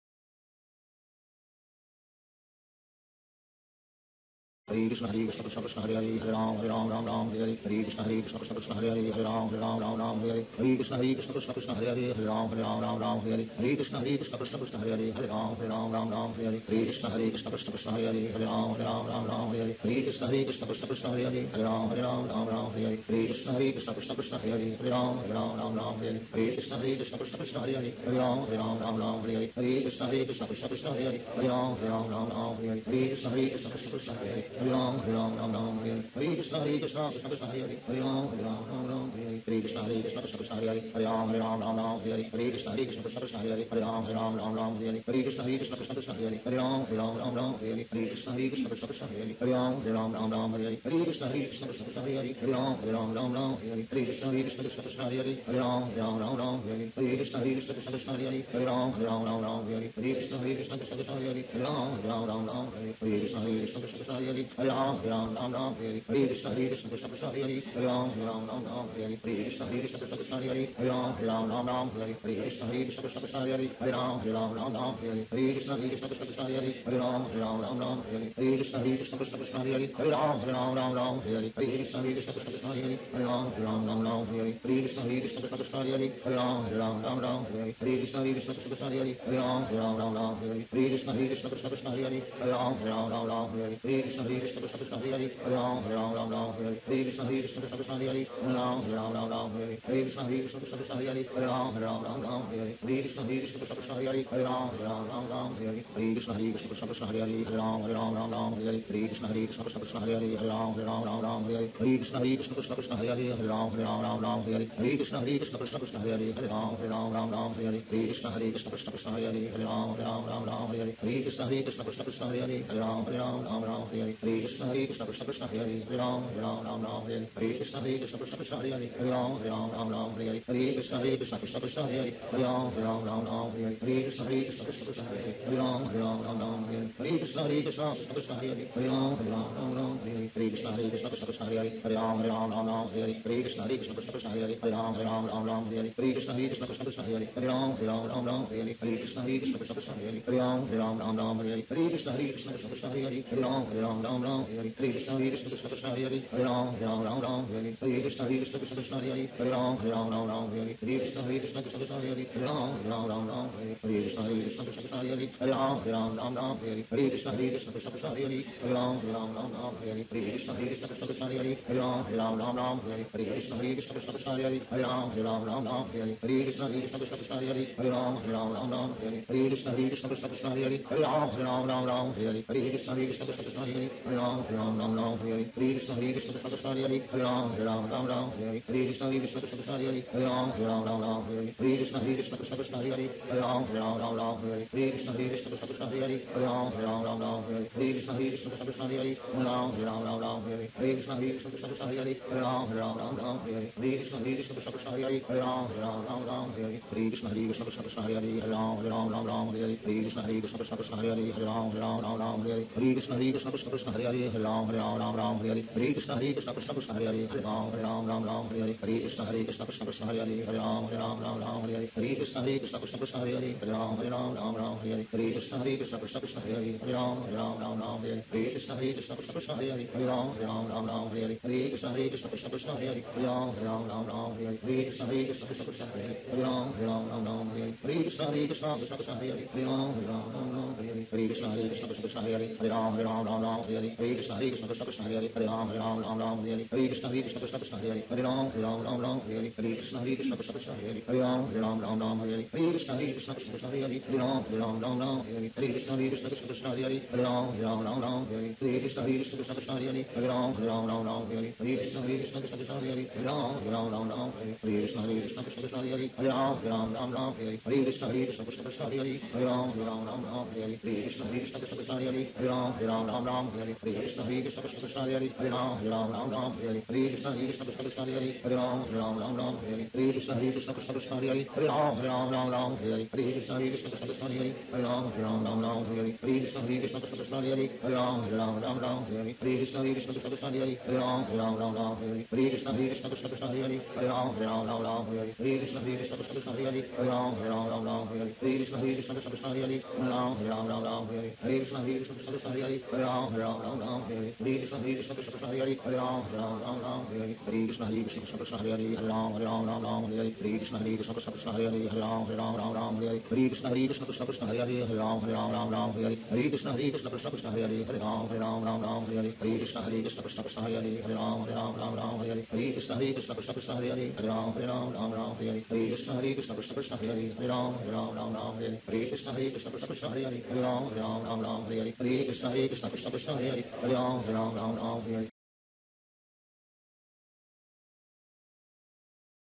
Hare Krishna Hare Krishna Krishna Krishna Hare Hare Hare Ram Hare Ram Ram Ram Hare Hare Hare Krishna Hare Krishna Krishna Krishna Hare Hare Hare Ram Hare Ram Ram Ram Hare Hare Hare Krishna Hare Krishna Krishna Krishna Hare Hare Hare Ram Hare Ram Ram Ram Hare Hare Hare Krishna Hare Krishna Krishna Krishna Hare Hare Hare Ram Hare Ram Ram Ram Hare Hare Hare Krishna Hare Krishna Krishna Krishna Hare Hare Hare Ram Hare Ram Ram Ram Hare Hare Hare Krishna Hare Krishna Krishna Krishna Hare Hare Hare Ram Hare Ram Ram Ram Hare Hare Krishna Hare Krishna Krishna Krishna Hare Hare Hare Ram Hare Ram Ram Ram Hare Hare Krishna Hare Krishna Krishna Krishna Hare Hare Hare Ram Hare Ram Ram Ram Hare Hare Krishna Hare Krishna Krishna Krishna Hare Hare Hare Ram Hare Ram Ram Ram Hare Hare Krishna Hare Krishna Krishna Krishna Hare Hare Hare Ram Hare Ram Ram Ram Hare Hare Hare Krishna Hare Krishna Krishna Krishna Hare Hare Hare Ram Hare Ram Ram Ram Hare Hare Hare Krishna Hare Krishna Krishna Krishna Hare Hare Hare Ram Hare Ram Ram Ram Hare Hare Hare Krishna Hare Krishna Krishna Krishna Hare Hare Hare Ram Hare Ram Ram Ram Hare Hare Hare Krishna Hare Krishna Krishna Krishna Hare Hare Hare Ram Hare Ram Ram Ram Hare Hare Hare Krishna Hare Krishna Krishna Krishna Hare Hare Hare Ram Hare Ram Ram Ram Hare Hare Hare Krishna Hare Krishna Krishna Krishna Hare Hare Hare Ram Hare Ram Ram Ram Hare Hare Krishna Hare Krishna Krishna Krishna Hare Hare Hare Ram Hare Ram Ram Ram Hare Hare Krishna Hare Krishna Krishna Krishna Hare Hare Hare Ram Hare Ram Ram Ram Hare Hare Krishna Hare Krishna Krishna Krishna Hare Hare Hare Ram Hare Ram Ram Ram Hare Hare Krishna Hare Krishna Krishna Krishna Hare Hare Hare Ram Hare Ram Ram Ram Hare Hare Krishna Hare Krishna Krishna Krishna Hare Hare Hare Ram Hare Ram Ram Ram Hare Hare Krishna Hare Krishna Krishna Krishna Hare Hare Hare Ram Hare Ram Ram Ram Hare Hare Krishna Hare Krishna Krishna Krishna Hare Hare Hare Ram Hare Ram Ram Ram Hare Hare Krishna Hare Krishna Krishna Krishna Hare Hare Hare Ram Hare Ram Ram Ram Hare Hare Krishna Hare Krishna Krishna Krishna Hare Hare Hare Ram Hare Ram Ram Ram Hare Hare Krishna Hare Krishna Krishna Krishna Hare Hare Hare Ram Hare Ram Ram Ram Hare Hare Krishna Hare Krishna Krishna Krishna Hare Hare Hare Ram Hare Ram Ram Ram Hare Hare Krishna Hare Krishna Krishna Krishna Hare Hare Hare Ram Hare Ram Ram Ram Hare Hare Krishna Hare Krishna Krishna Krishna Hare Hare Hare Ram Hare Ram Ram Ram Hare Hare Krishna Hare Krishna Krishna Krishna Hare Hare Hare Ram Hare Ram Ram Ram Hare Hare Krishna Hare Krishna Krishna Krishna Hare Hare Hare Ram Hare Ram Ram Ram Hare Hare Krishna Hare Krishna Krishna Krishna Hare Hare Hare Ram Hare Ram Ram Ram Hare Hare Krishna Hare Krishna Krishna Krishna Hare Hare Hare Ram Hare Ram Ram Ram Hare Hare Krishna Hare Krishna Krishna Krishna Hare Hare Hare Ram Hare Ram Ram Ram Hare Hare Krishna Hare Krishna Krishna Krishna Hare Hare Hare Ram Hare Ram Ram Ram Hare Hare Krishna Hare Krishna Krishna Krishna Hare Hare Hare Ram Hare Ram Ram Ram Hare Hare Krishna Hare Krishna Krishna Krishna Hare Hare Hare Ram Hare Ram Ram Ram Hare Hare Krishna Hare Krishna Krishna Krishna Hare Hare Hare Ram Hare Ram Ram Ram Hare Hare Krishna Hare Krishna Krishna Krishna Hare Hare Hare Ram Hare Ram Ram Ram Hare Hare Krishna Hare Krishna Krishna Krishna Hare Hare Hare Ram Hare Ram Ram Ram Hare Hare Krishna Hare Krishna Krishna Krishna Hare Hare Hare Ram Hare Ram Ram Ram Hare Hare Krishna Hare Krishna Krishna Krishna Hare Hare Hare Ram Hare Ram Ram Ram Hare Hare Krishna Hare Krishna Krishna Krishna Hare Hare Hare Ram Hare Ram Ram Ram Hare Hare Krishna Hare Krishna Krishna Krishna Hare Hare Hare Ram Hare Ram Ram Ram Hare Hare Krishna Hare Krishna Krishna Krishna Hare Hare Hare Ram Hare Ram Ram Ram Hare Hare Krishna Hare Krishna Krishna Krishna Hare Hare Hare Ram Hare Ram Ram Ram Hare Hare Krishna Hare Krishna Krishna Krishna Hare Hare Hare Ram Hare Ram Ram Ram Hare Hare Krishna Hare Krishna Krishna Krishna Hare Hare Hare Ram Hare Ram Ram Ram Hare Hare Krishna Hare Krishna Krishna Krishna Hare Hare Hare Ram Hare Ram Ram Ram Hare Hare Krishna Hare Krishna Krishna Krishna Hare Hare Hare Ram Hare Ram Ram Ram Hare Hare Krishna Hare Krishna Krishna Krishna Hare Hare Hare Ram Hare Ram Ram Ram Hare Hare Krishna Hare Krishna Krishna Krishna Hare Hare Hare Ram Hare Ram Ram Ram Hare Hare Krishna Hare Krishna Krishna Krishna Hare Hare Hare Ram Hare Ram Ram Ram Hare Hare Krishna Hare Krishna Krishna Krishna Hare Hare Hare Ram Hare Ram Ram Ram Hare Hare Krishna Hare Krishna Krishna Krishna Hare Hare Hare Ram Hare Ram Ram Ram Hare Hare Krishna Hare Krishna Krishna Krishna Hare Hare Hare Ram Hare Ram Ram Ram Hare Hare Krishna Hare Krishna Krishna Krishna Hare Hare Hare Ram Hare Ram Ram Ram Hare Hare Krishna Hare Krishna Krishna Krishna Hare Hare Hare Ram Hare Ram Ram Ram Hare Hare Krishna Hare Krishna Krishna Krishna Hare Hare Hare Ram Hare Ram Ram Ram Hare Hare Krishna Hare Krishna Krishna Krishna Hare Hare Hare Ram Hare Ram Ram Ram Hare Hare Krishna Hare Krishna Krishna Krishna Hare Hare Hare Ram Hare Ram Ram Ram Hare Hare Krishna Hare Krishna Krishna Krishna Hare Hare Hare Ram Hare Ram Ram Ram Hare Hare Krishna Hare Krishna Krishna Krishna Hare Hare Hare Ram Hare Ram Ram Ram Hare Hare Krishna Hare Krishna Krishna Krishna Hare Hare Hare Ram Hare Ram Ram Ram Hare Hare Krishna Hare Krishna Krishna Krishna Hare Hare Hare Ram Hare Ram Ram Ram Hare Hare Krishna Hare Krishna Krishna Krishna Hare Hare Hare Ram Hare Ram Ram Ram Hare Hare Krishna Hare Krishna Krishna Krishna Hare Hare Hare Ram Hare Ram Ram Ram Hare Hare Krishna Hare Krishna Krishna Krishna Hare Hare Hare Ram Hare Ram Ram Ram Hare Hare Krishna Hare Krishna Krishna Krishna Hare Hare Hare Ram Hare Ram Ram Ram Hare Hare Krishna Hare Krishna Krishna Krishna Hare Hare Hare Ram Hare Ram Ram Ram Hare Hare Krishna Hare Krishna Krishna Krishna Hare Hare Hare Ram Hare Ram Ram Ram Hare Hare Krishna Hare Krishna Krishna Krishna Hare Hare Hare Ram Hare Ram Ram Ram Hare Hare Krishna Hare Krishna Krishna Krishna Hare Hare Hare Ram Hare Ram Ram Ram Hare Hare Krishna Hare Krishna Krishna Krishna Hare Hare Hare Ram Hare Ram Ram Ram Hare Hare Krishna Hare Krishna Krishna Krishna Hare Hare Hare Ram Hare Ram Ram Ram Hare Hare Krishna Hare Krishna Krishna Krishna Hare Hare Hare Ram Hare Ram Ram Ram Hare Hare Krishna Hare Krishna Krishna Krishna Hare Hare Hare Ram Hare Ram Ram Ram Hare Hare Krishna Hare Krishna Krishna Krishna Hare Hare Hare Ram Hare Ram Ram Ram Hare Hare Krishna Hare Krishna Krishna Krishna Hare Hare Hare Ram Hare Ram Ram Ram Hare Hare Krishna Hare Krishna Krishna Krishna Hare Hare Hare Ram Hare Ram Ram Ram Hare Hare Krishna Hare Krishna Krishna Krishna Hare Hare Hare Ram Hare Ram Ram Ram Hare Hare Krishna Hare Krishna Krishna Krishna Hare Hare Hare Ram Hare Ram Ram Ram Hare Hare Krishna Hare Krishna Krishna Krishna Hare Hare Hare Ram Hare Ram Ram Ram Hare Hare Krishna Hare Krishna Krishna Krishna Hare Hare Hare Ram Hare Ram Ram Ram Hare Hare Krishna Hare Krishna Krishna Krishna Hare Hare Hare Ram Hare Ram Ram Ram Hare Hare Krishna, Hare Krishna, Krishna Krishna, Hare Hare, Hare Ram, Hare Ram, Ram Ram, Hare Hare, Hare Krishna, Hare Krishna, Krishna Krishna, Hare Hare, Hare Ram, Hare Ram, Ram Ram, Hare Hare, Hare Krishna, Hare Krishna, Krishna Krishna, Hare Hare, Hare Ram, Hare Ram, Ram Ram, Hare Hare, Hare Krishna, Hare Krishna, Krishna Krishna, Hare Hare, Hare Ram, Hare Ram, Ram Ram, Hare Hare, Hare Krishna, Hare Krishna, Krishna Krishna, Hare Hare, Hare Ram, Hare Ram, Ram Ram, Hare Hare, Hare Krishna, Hare Krishna, Krishna Krishna, Hare Hare, Hare Ram, Hare Ram, Ram Ram, Hare Hare, Hare Krishna, Hare Krishna, Krishna Krishna, Hare Hare, Hare Ram, Hare Ram, Ram Ram, Hare Hare, Hare Krishna, Hare Krishna, Krishna Krishna, Hare Hare, Hare Ram, Hare Ram, Ram Ram, Hare Hare, Hare Krishna, Hare Krishna, Krishna Krishna, Hare Hare, Hare Ram, Hare Ram, Ram Ram, Hare Hare, Hare Krishna, Hare Krishna, Krishna Krishna, Hare Hare, Hare Ram, Hare Ram, Ram Ram, Hare Hare, Hare Krishna, Hare Krishna, Krishna Krishna, Hare Hare, Hare Ram, Hare Ram, Ram Ram, Hare Hare, Hare Krishna, Hare Krishna, Krishna Krishna, Hare Hare, Hare Ram, Hare Ram, Ram Ram, Hare Hare, Hare Krishna, Hare Krishna, Krishna Krishna, Hare Hare, Hare Ram, Hare Ram, Ram Ram, Hare Hare, Hare Krishna, Hare Krishna, Krishna Krishna, Hare Hare, Hare Ram, Hare Ram, Ram Ram, Hare Hare, Hare Krishna, Hare Krishna, Krishna Krishna, Hare Hare, Hare Ram, Hare Ram, Ram Ram, Hare Hare, Hare Krishna, Hare Krishna, Krishna Krishna, Hare Hare, Hare Ram, Hare Ram, Ram Ram, Hare Hare, Hare Krishna, Hare Krishna, Krishna Krishna, Hare Hare, Hare Ram, Hare Ram, Ram Ram, Hare Hare, Hare Krishna, Hare Krishna, Krishna Krishna, Hare Hare, Hare Ram, Hare Ram, Ram Ram, Hare Hare, Hare Krishna, Hare Krishna, Krishna Krishna, Hare Hare, Hare Ram, Hare Ram, Ram Ram, Hare Hare, Hare Krishna, Hare Krishna, Krishna Krishna, Hare Hare, Hare Ram, Hare Ram, Ram Ram, Hare Hare, Hare Krishna, Hare Krishna, Krishna Krishna, Hare Hare, Hare Ram, Hare Ram, Ram Ram, Hare Hare, Hare Krishna, Hare Krishna, Krishna Krishna, Hare Hare, Hare Ram, Hare Ram, Ram Ram, Hare Hare, Hare Krishna, Hare Krishna, Krishna Krishna, Hare Hare, Hare Ram, Hare Ram, Ram Ram, Hare Hare,